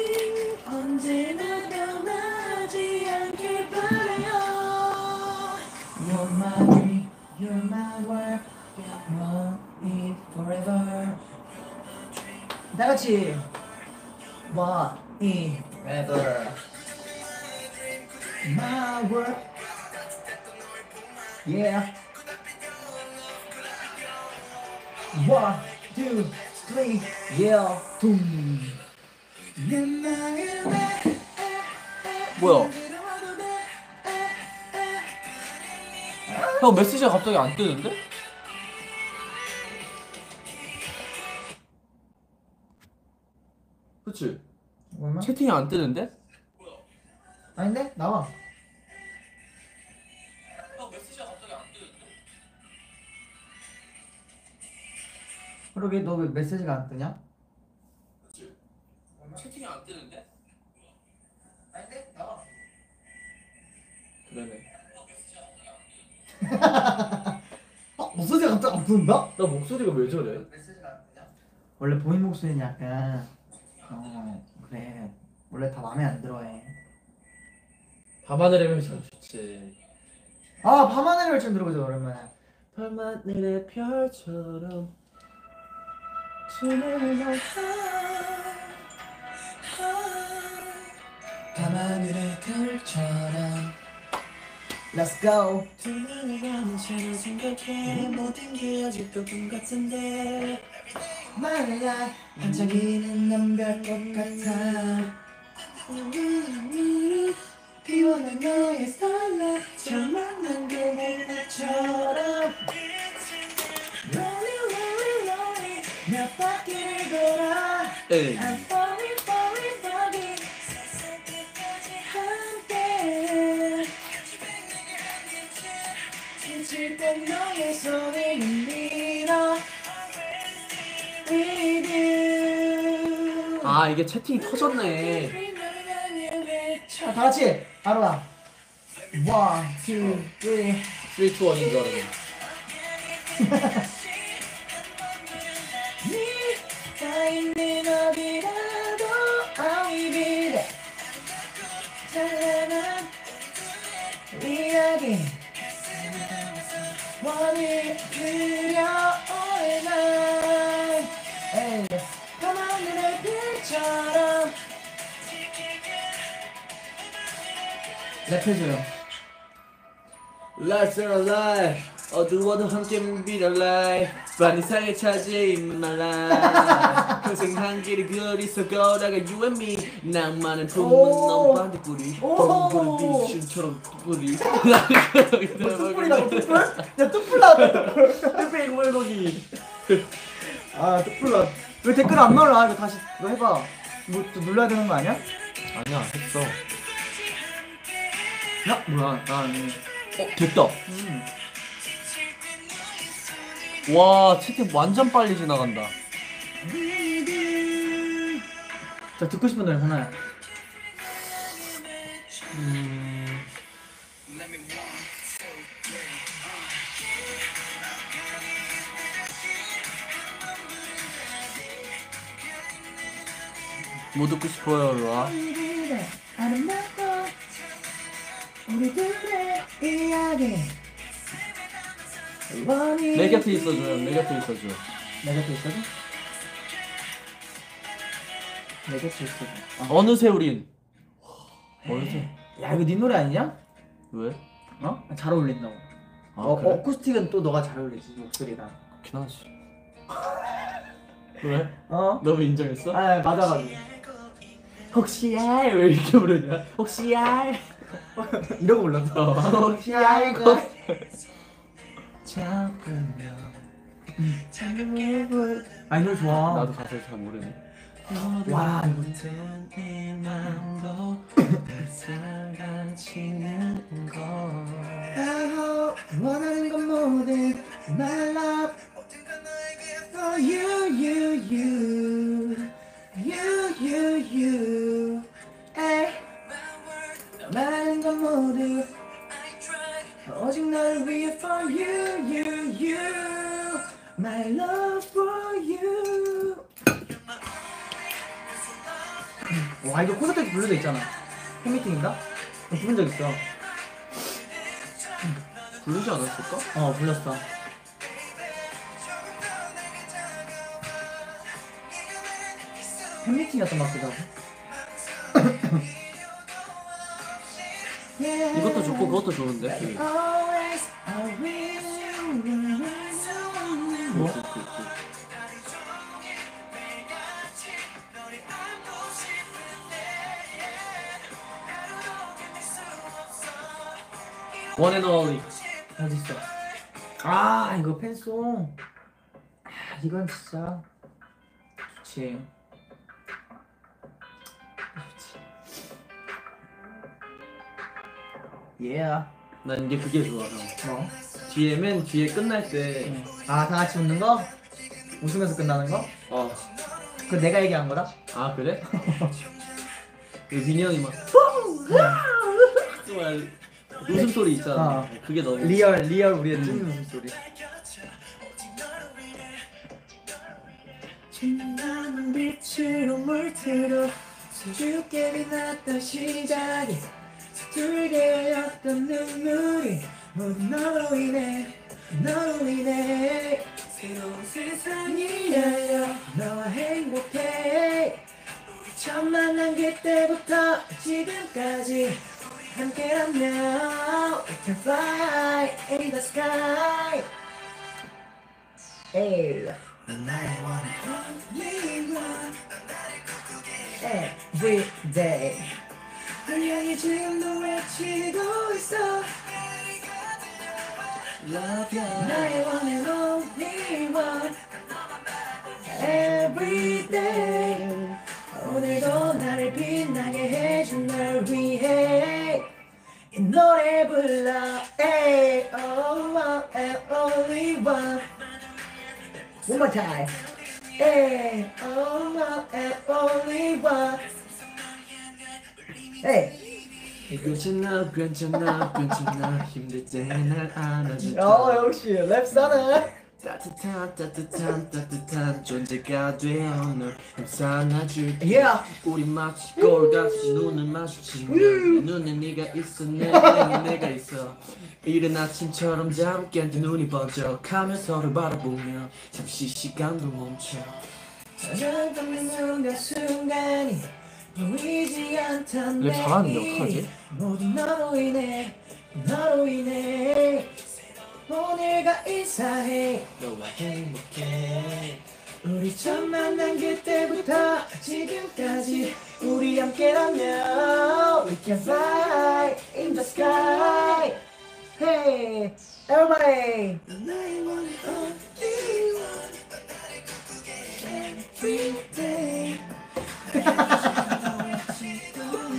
언제나 변하지 않길 바라요 You're my dream, you're my world, want me forever. 다 같이 want me forever. My world, yeah. 1, 2, 3, yeah. 둠. 내 마음에 뭐야? 형 메시지가 갑자기 안 뜨는데? 그치? 얼마? 채팅이 안 뜨는데? 아닌데? 나와. 형 메시지가 갑자기 안 뜨는데? 그러게 너 왜 메시지가 안 뜨냐? 그치? 채팅이 안 뜨는데? 아닌데? 나와. 그러네. 목소리가 갑자기 안 뜬다? 나 목소리가 왜 저래? 메시지가 안 뜨냐? 원래 보인 목소리는 약간 그래 원래 다 마음에 안 들어해. 밤하늘의 별처럼 좋지. 아 밤하늘의 별처럼 들어보자 오랜만에. 밤하늘의 별처럼 밤하늘의 별처럼 Let's go. 두 눈을 감으셔도 생각해 모든 게 아직도 꿈 같은데 My life 반짝이는 남별꽃 같아 피어난 너의 스타일라 처음 만난 그날처럼 Lonely lonely lonely 몇 바퀴를 돌아 에이. I'm falling falling falling 세상 끝까지 함께 지칠 땐 너의 손을 밀어 With you 아 이게 채팅이 터졌네. 자, 다 같이 바로다. 1, 2, 3. 3, 2, 1인 줄 알았네. 네가 있는 어디라도 I'll be there 찬란한 이야기 원을 그려 all night 에이. 밤하늘의 별처럼 랩해줘요. Lights are alive. 어두워도 함께 be alive. 반이상의 차지인 my life. 평생 한 길을 그리서 걸어가 you and me. 낭만은 품은 넌 반딧불이. 덩굴은 비춤처럼 뿌리. 뚝불이라고 뚝불? 야 뚝불 나왔다 뚝불. 뚝배기 물고기. 아 뚝불 나왔. 왜 댓글 안 나올라? 이거 다시 너 해봐. 뭐 또 눌러야 되는 거 아니야? 아니야 했어. 야 뭐야? 됐다. 와 채팅 완전 빨리 지나간다. 자 듣고 싶은 노래 하나야. 뭐 듣고 싶어요 루아? 우리들의 아름답고 우리들의 이야기. 내 곁에 있어줘요. 내 곁에 있어줘. 내 곁에 있어줘? 내 곁에 있어줘. 어느새 우린. 어느새. 야 이거 네 노래 아니냐? 왜? 어? 잘 어울린다고. 아 그래? 어쿠스틱은 또 너가 잘 어울리지 목소리랑. 그렇긴 하지. 왜? 어? 너무 인정했어? 아 맞아가지고. 혹시야 왜 이렇게 부르냐? 혹시야 이러고 불렀어. 혹시 알고 아 이 노래 좋아. 나도 가사를 잘 모르네. 와 이거 원하는 건 뭐든 my love for you 에이 말하는 건 모두 오직 너를 위해 for you my love for you. 와 이거 콘서트 때 부른 적 있잖아. 팬미팅인가? 부른 적 있어. 부르지 않았을까? 어 불렀어. 팬미팅이었던 것 같기도 하고. 이것도 좋고 그것도 좋은데. Always I will. 뭐? One and only. 어딨어? 아 이거 팬송. 아 이건 진짜 좋지. Yeah. 난 이게 그게 좋아 형. 뭐? 뒤에 맨 뒤에 끝날 때 아 다 같이 웃는 거? 웃으면서 끝나는 거? 어. 그거 내가 얘기한 거다? 아 그래? 그 민이 형이 막 정말 웃음소리 있잖아. 어. 그게 너무 리얼 우리의 찐 웃음소리. 빛나는 빛으로 물들어 수줍게 빛났던 시작이 서툴게 흘렸던 눈물이 모두 너로 인해 새로운 세상이 열려 너와 행복해. 우리 처음 만난 그때부터 지금까지 함께라면 we can fly in the sky. Hey. 나의 one only one every day. 분명히 지금도 외치고 있어. Love you. 나의 one and only one every day. 오늘도 나를 빛나게 해준 널 위해 이 노래 불러. Hey, oh, one and only one. One more time. Hey, oh, one and only one. Hey. 괜찮아 괜찮아 힘들 때 날 안아줘. 역시 랩스타네. 따뜻한 존재가 되어 널 감싸놔줄게. Yeah. 우리 마치 거울같이 눈을 마주치면 내 눈에 네가 있어 내 눈에 내가 있어. 이른 아침처럼 잠 깬 두 눈이 번쩍하며 서로 바라보며 잠시 시간도 멈춰. 순간이 보이지 않던 랩 잘하는데 어떡하지? 모두 너로 인해 오늘과 인사해 너와 행복해. 우리 처음 만난 그때부터 지금까지 우리 함께라면 we can fly in the sky. Hey everybody. 나의 one and only one every day.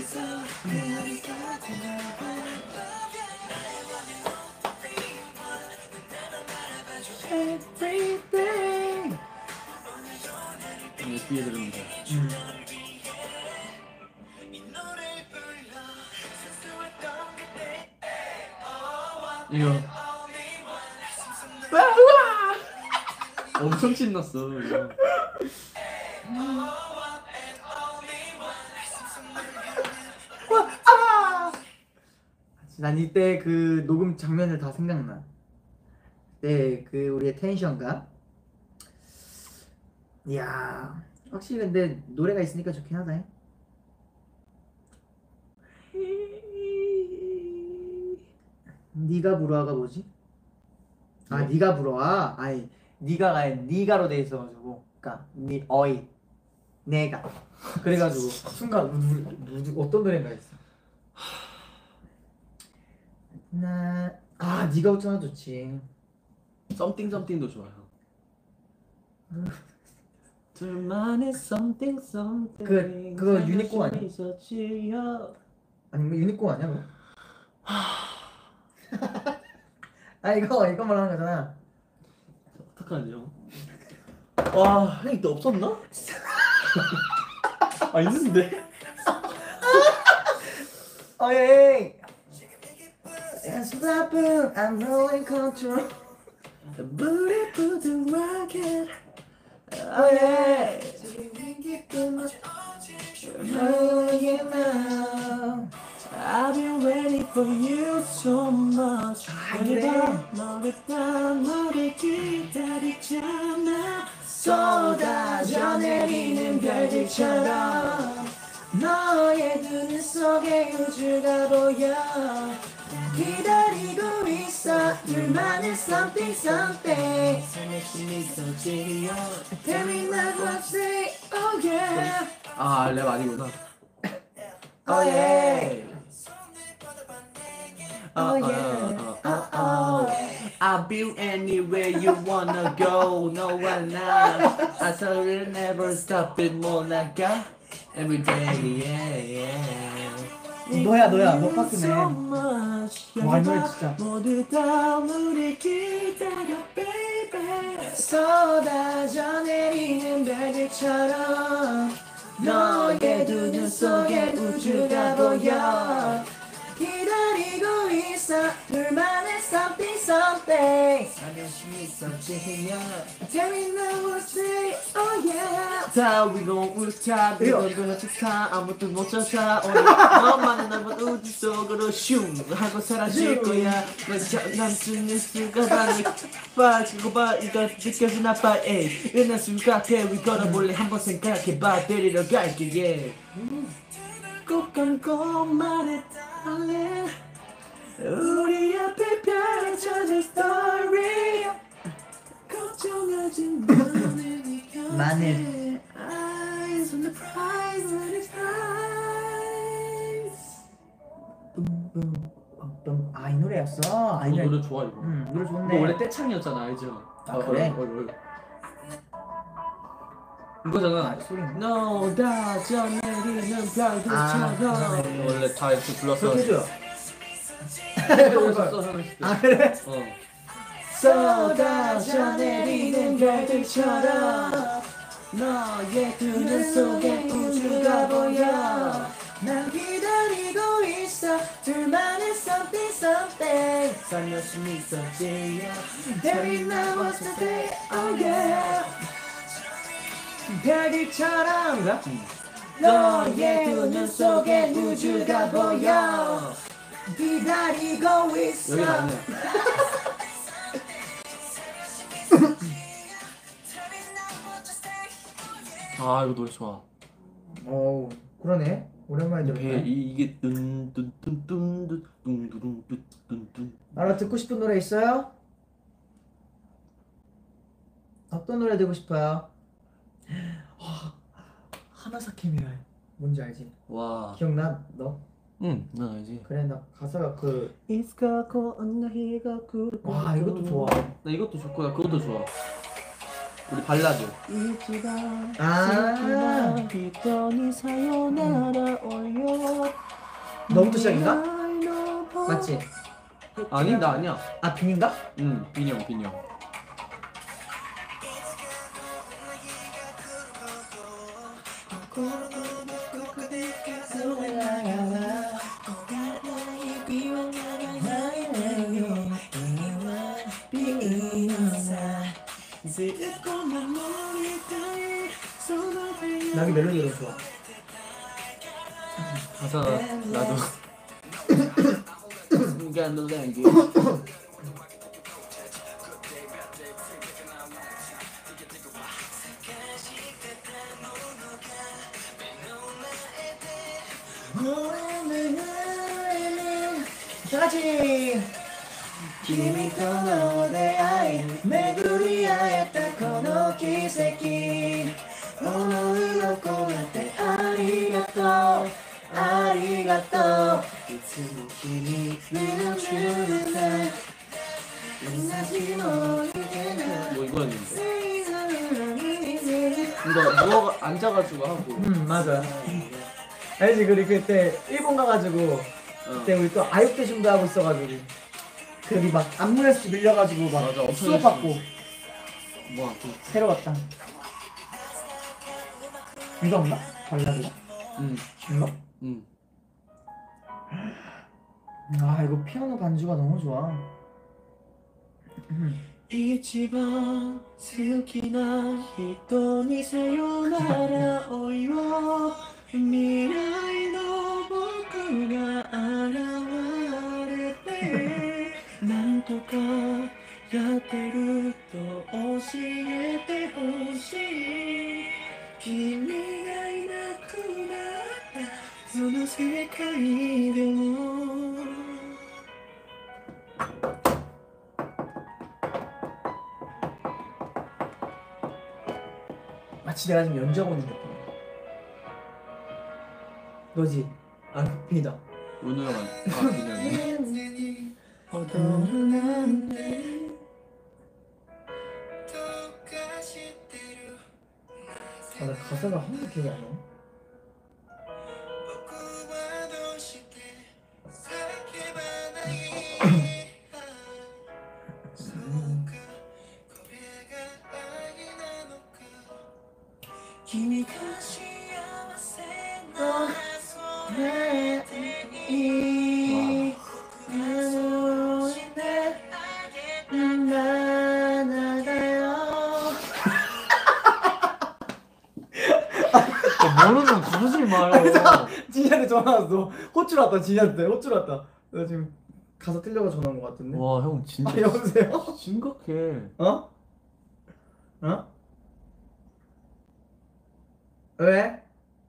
이거 엄청 신났어 이거. 난 이때 그 녹음 장면을 다 생각나. 네, 그 우리의 텐션감. 이야, 확실히 근데 노래가 있으니까 좋긴 하다. 네가 불어가 뭐지? 아, 뭐? 네가 불어와. 아니, 네가가 아니라 네가로 돼 있어가지고, 그러니까 네 어이, 내가. 그래가지고 순간 어떤 노래인가 했어. 네가 웃잖아 좋지. 썸띵 썸띵도 좋아요. 둘만의 something something. 그거 유니콘 아니야? 있었지요. 아니 뭐 유니콘 아니야 그거? 아 이거 말하는 거잖아. 어떡하죠? 와, 형이 또 없었나? 아 있는데? 어예. As blackbird, I'm rolling control. Bulletproof rocket. Oh yeah. Rolling now. I've been ready for you so much. 그래. 너를 다 너를 기다리잖아. 쏟아져 내리는 별들처럼 너의 눈 속에 우주가 보여. 기다리고 있어 둘만의 something something. Tell me not what say oh yeah. 아, 랩 아니구나. Oh yeah. Oh yeah. oh. I'll be anywhere you wanna go. 너와 나 I saw you never stop it more like I every day yeah. 너야 너 파트네. So much. 와, 이 노래 진짜. 모두 다 우리 기다려 baby. 쏟아져 내리는 별들처럼 너의 두 눈 속에 우주가 보여. 기다리고 있어 둘만의 something something. Tell me now what say oh yeah. 다 위로 울타 이건 같이 타 아무도 못 찾아 오늘 너만은 남은 우주 속으로 슝 하고 사라질 거야. 난 쓰는 수가 많이 빠지고 봐 이거 느껴지나 봐 에이 은한 수가 대위 걸어볼래 한번 생각해봐 데리러 갈게 yeah. 꼭 감고 말해 달래 우리 앞에 펼쳐진 스토리 걱정하지 마늘. Eyes on the prize on the prize. 이 노래였어. 이 노래. 좋아 이거. 노래 이거 좋은데. 원래 떼창이었잖아 알죠? 아, 그래? 이거잖아. 소리. 너 다져 내리는 별들처럼. 원래 다 이렇게 불렀어. 그렇게 해줘. 아 그래? 쏟아져 내리는 별들처럼 너의 두 눈 속에 우주가 보여. 난 기다리고 있어 둘만의 something something. 살며시 미소지어 There is no one to say oh yeah. 별들처럼 너의 두 눈 속에 우주가 보여. 기다리고 있어. 여기 맞네. 아 이거 노래 좋아. 오 그러네. 오랜만에 들었네. 이게 뚠뚠뚠뚠뚠뚠뚠뚠뚠뚠. 알아 듣고 싶은 노래 있어요? 어떤 노래 듣고 싶어요? 하나사케미라이 뭔지 알지? 와. 기억나? 너? 응, 나 알지. 그래 나 가사가 그 이스카고 언나히가 구르고. 와 이것도 좋아. 나 이것도 좋고 나 그것도 좋아. 우리 발라드. 아 비더니 사요나라 올려. 너부터 시작인가? 맞지? 아니 나 아니야. 아 빈인가? 응, 빈형. 나기 멜로디가 더 좋아. 가사가 나도 순간 놀란 게 다 같이. 君との出会い巡り会えたこの奇跡思いを込めてありがとうありがとういつも君の中で同じもいけない 뭐 이거였는데 이거 누워 앉아가지고 하고 맞아. 알지? 그리고 그때 일본 가가지고 그때 우리 또 아육대 춤도 하고 있어가지고 그리 막 안무에서 밀려가지고 막 맞아, 엄청 수업 받고 뭐 새로 왔다. 이거 없나? 발라드가? 이거? 아 이거 피아노 반주가 너무 좋아. 一番好きな人にさよならを言おう未来の僕が現れてなんとかやってると教えてほしい君がいなくなったその世界でも 마치 내가 지금 연주하고 있는 느낌. 너지? 아 빈이다. 은우가 그냥 아, 나 가사가 하나도 기억이 안 나. 모르면 부르지 마요. 진이한테 전화 왔어. 호출 왔다. 진이한테 호출 왔다. 나 지금 가사 틀려가 전화 온 것 같은데. 와 형 진짜 아 여보세요? 심각해. 어? 어? 왜?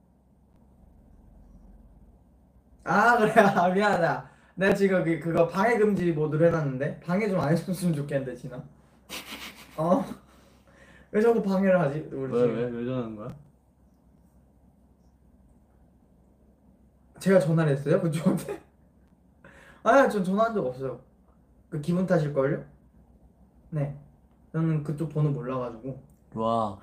아 그래. 아 미안하다. 내가 지금 그거 방해 금지 모드로 해놨는데 방해 좀 안 해줬으면 좋겠는데 진아. 어? 왜 자꾸 방해를 하지? 우리 지금. 왜 전화한 거야? 제가 전화를 했어요? 그쪽한테? 아니 전 전화한 적 없어요. 그 기분 탓일걸요? 네. 저는 그쪽 번호 몰라가지고. 와.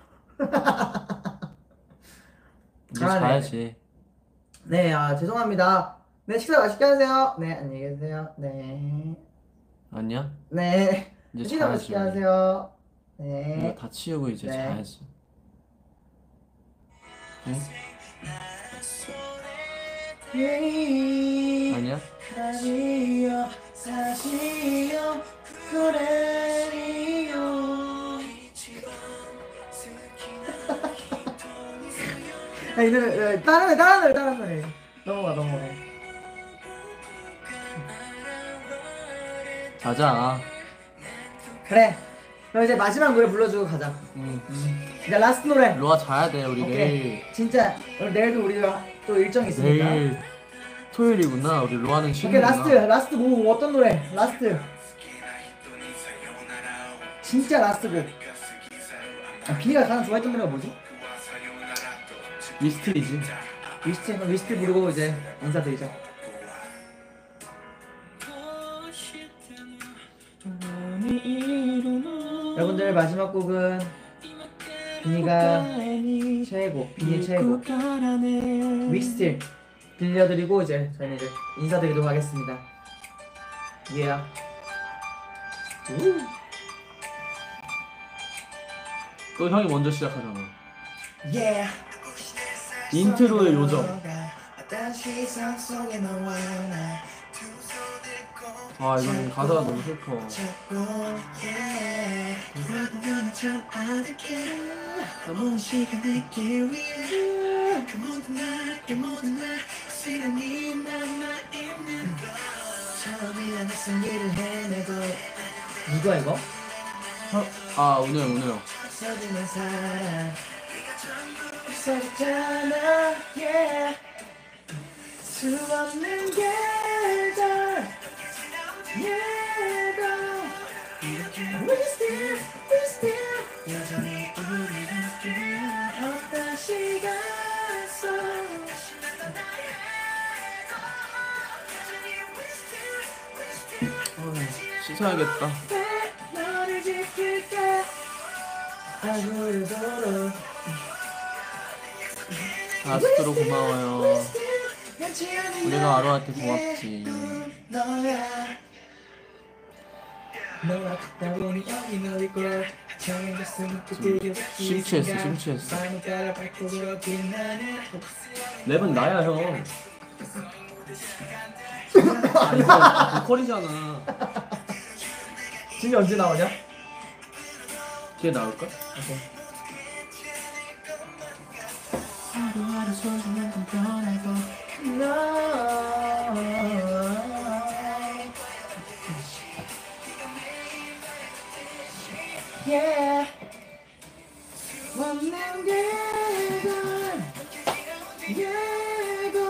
이제 아, 네. 자야지. 네, 아 죄송합니다. 네, 식사 맛있게 하세요. 네, 안녕히 계세요. 네. 아니야? 네. 이제 식사 자야지. 맛있게 하세요. 이거 네. 다 치우고 이제 네. 자야지. 응? 아니야? 사시요 사시요 그래요 야, 이 노래 다른 노래. 넘어가. 자자. 그래. 그럼 이제 마지막 노래 불러주고 가자. 응. 이제 라스트 노래. 로아 자야 돼 우리 오케이. 내일. 진짜 오늘 내일도 우리가 또 일정 있으니까. 내일 토요일이구나. 우리 로아는 오케이 쉬는구나. 라스트 곡 어떤 노래? 라스트. 진짜 라스트 곡. 아, 비니가 가장 좋아했던 노래가 뭐지? 미스트리지. 위스트 부르고 이제 인사드리자. 여러분들 마지막 곡은 비니가 최애곡, 비니의 최애곡 윅스틸 들려드리고 이제 저희는 이제 인사드리도록 하겠습니다. Yeah. 또 형이 먼저 시작하잖아. Yeah. 인트로의 요정. 다시 상속에 너와 나두 손을 꼭 아 이건 가사가 너무 슬퍼. 너무 시간이 기울여 그 모든 날 시간이 남아있는 걸 처음이야 낯선 길을 헤매고 누가 이거? 아 운영. 서두는 사람 없었잖아 yeah 수 없는 계절 yeah We still 여전히 우리 함께 어떤 시간 속 씻어야겠다. 너를 지킬게 아무래도 아스트로 고마워요. 우리가 아로한테 고맙지. 너야 너와 걷다 보니 여기 너일 걸 처음 봤으면 그때 심취했어. 마음을 따라 밟고 그렇긴 나는 랩은 나야 형. 아니 이거 보컬이잖아. 지금 언제 나오냐? 뒤에 나올까? 하루하루 소중한 건 변하고 Yeah 없는 계절 예고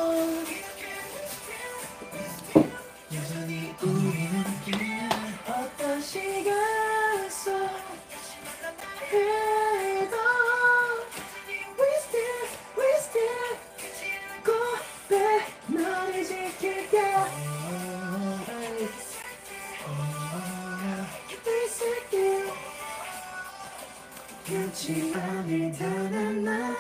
여전히 우리는 함께 어떤 시간 속 해도 We still 고백 너를 지킬게 We still 변치 않을 단한 나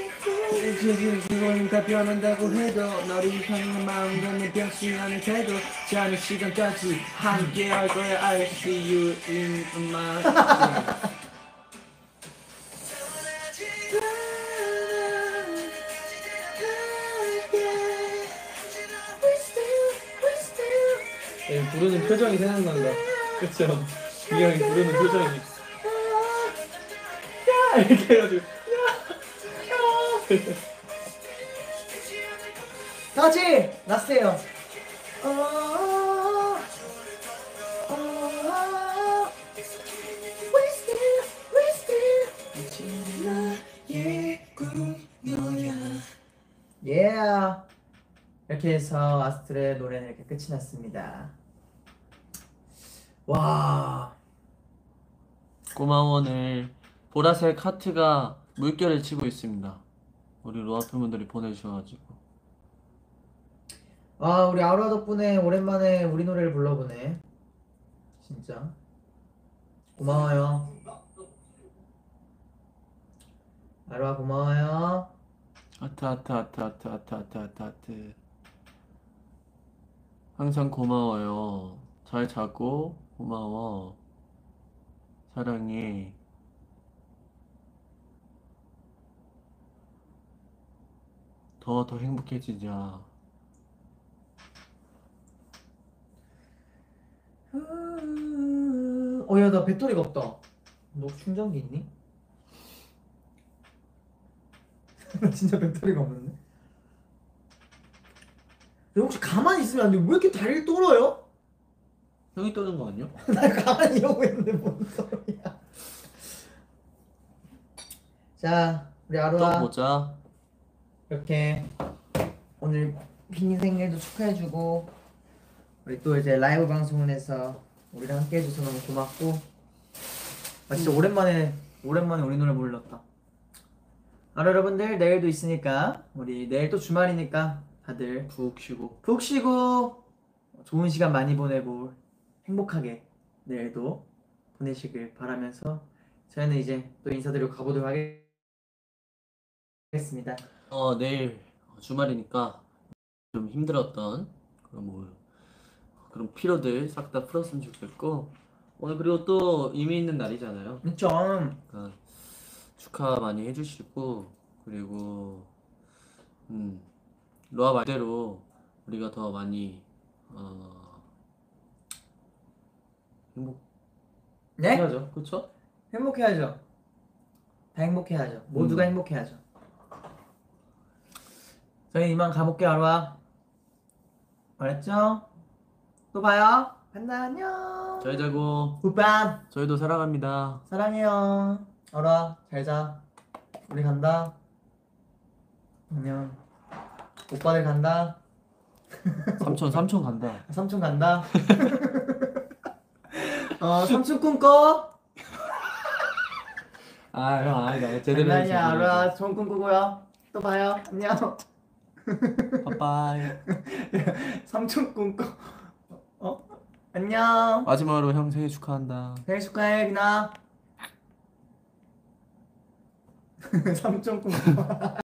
그건 다 변한다고 해도 너를 향한 마음은 변치 않을 테도 자는 시간까지 함께 할 거야. I see you in my 부르는 표정이 생각난다. 그쵸? 이 형이 부르는 표정이 이렇게 해가지고 다 같이 라스트예요. Yeah. 이렇게 해서 아스트로의 노래는 이렇게 끝이 났습니다. 와. 고마워. 오늘 보라색 하트가 물결을 치고 있습니다. 우리 로아 팬분들이 보내주셔가지고. 아, 우리 아로아 덕분에 오랜만에 우리 노래를 불러보네. 진짜 고마워요. 아로아 고마워요. 하트. 항상 고마워요. 잘 자고 고마워. 사랑해. 더 행복해지자. 야, 나 배터리가 없다. 너 충전기 있니? 진짜 배터리가 없는데? 야, 혹시 가만히 있으면 안 돼? 왜 이렇게 다리를 떨어요? 형이 떠는 거 아니야? 나 가만히 이러고 있는데 뭔 소리야? 자, 우리 아로아 떠보자. 이렇게 오늘 빈이 생일도 축하해주고 우리 또 이제 라이브 방송을 해서 우리랑 함께 해줘서 너무 고맙고 진짜 오랜만에 우리 노래 불렀다. 여러분들 내일도 있으니까 우리 내일 또 주말이니까 다들 푹 쉬고 좋은 시간 많이 보내고 행복하게 내일도 보내시길 바라면서 저희는 이제 또 인사드리고 가보도록 하겠습니다. 내일 주말이니까 좀 힘들었던 그런 피로들 싹 다 풀었으면 좋겠고, 오늘 그리고 또 의미 있는 날이잖아요. 그쵸. 그러니까 축하 많이 해주시고, 그리고 로아 말대로 우리가 더 많이 네? 해야죠. 그렇죠? 행복해야죠. 다 행복해야죠. 모두가 행복해야죠. 저희 이만 가볼게요, 아루아. 알았죠? 또 봐요. 간다, 안녕. 잘 자고 굿밤. 저희도 사랑합니다. 사랑해요. 아루아, 잘 자. 우리 간다. 안녕. 오빠들 간다. 삼촌 간다. 삼촌 간다. 삼촌 꿈꿔. 아, 형 아니다. 제대로 장난이야, 아루아. 좋은 꿈 꾸고요. 또 봐요. 안녕. 빠빠이. 삼촌 꿈꿔. 안녕. 마지막으로 형 생일 축하한다. 생일 축하해, 비나. 삼촌 꿈꿔.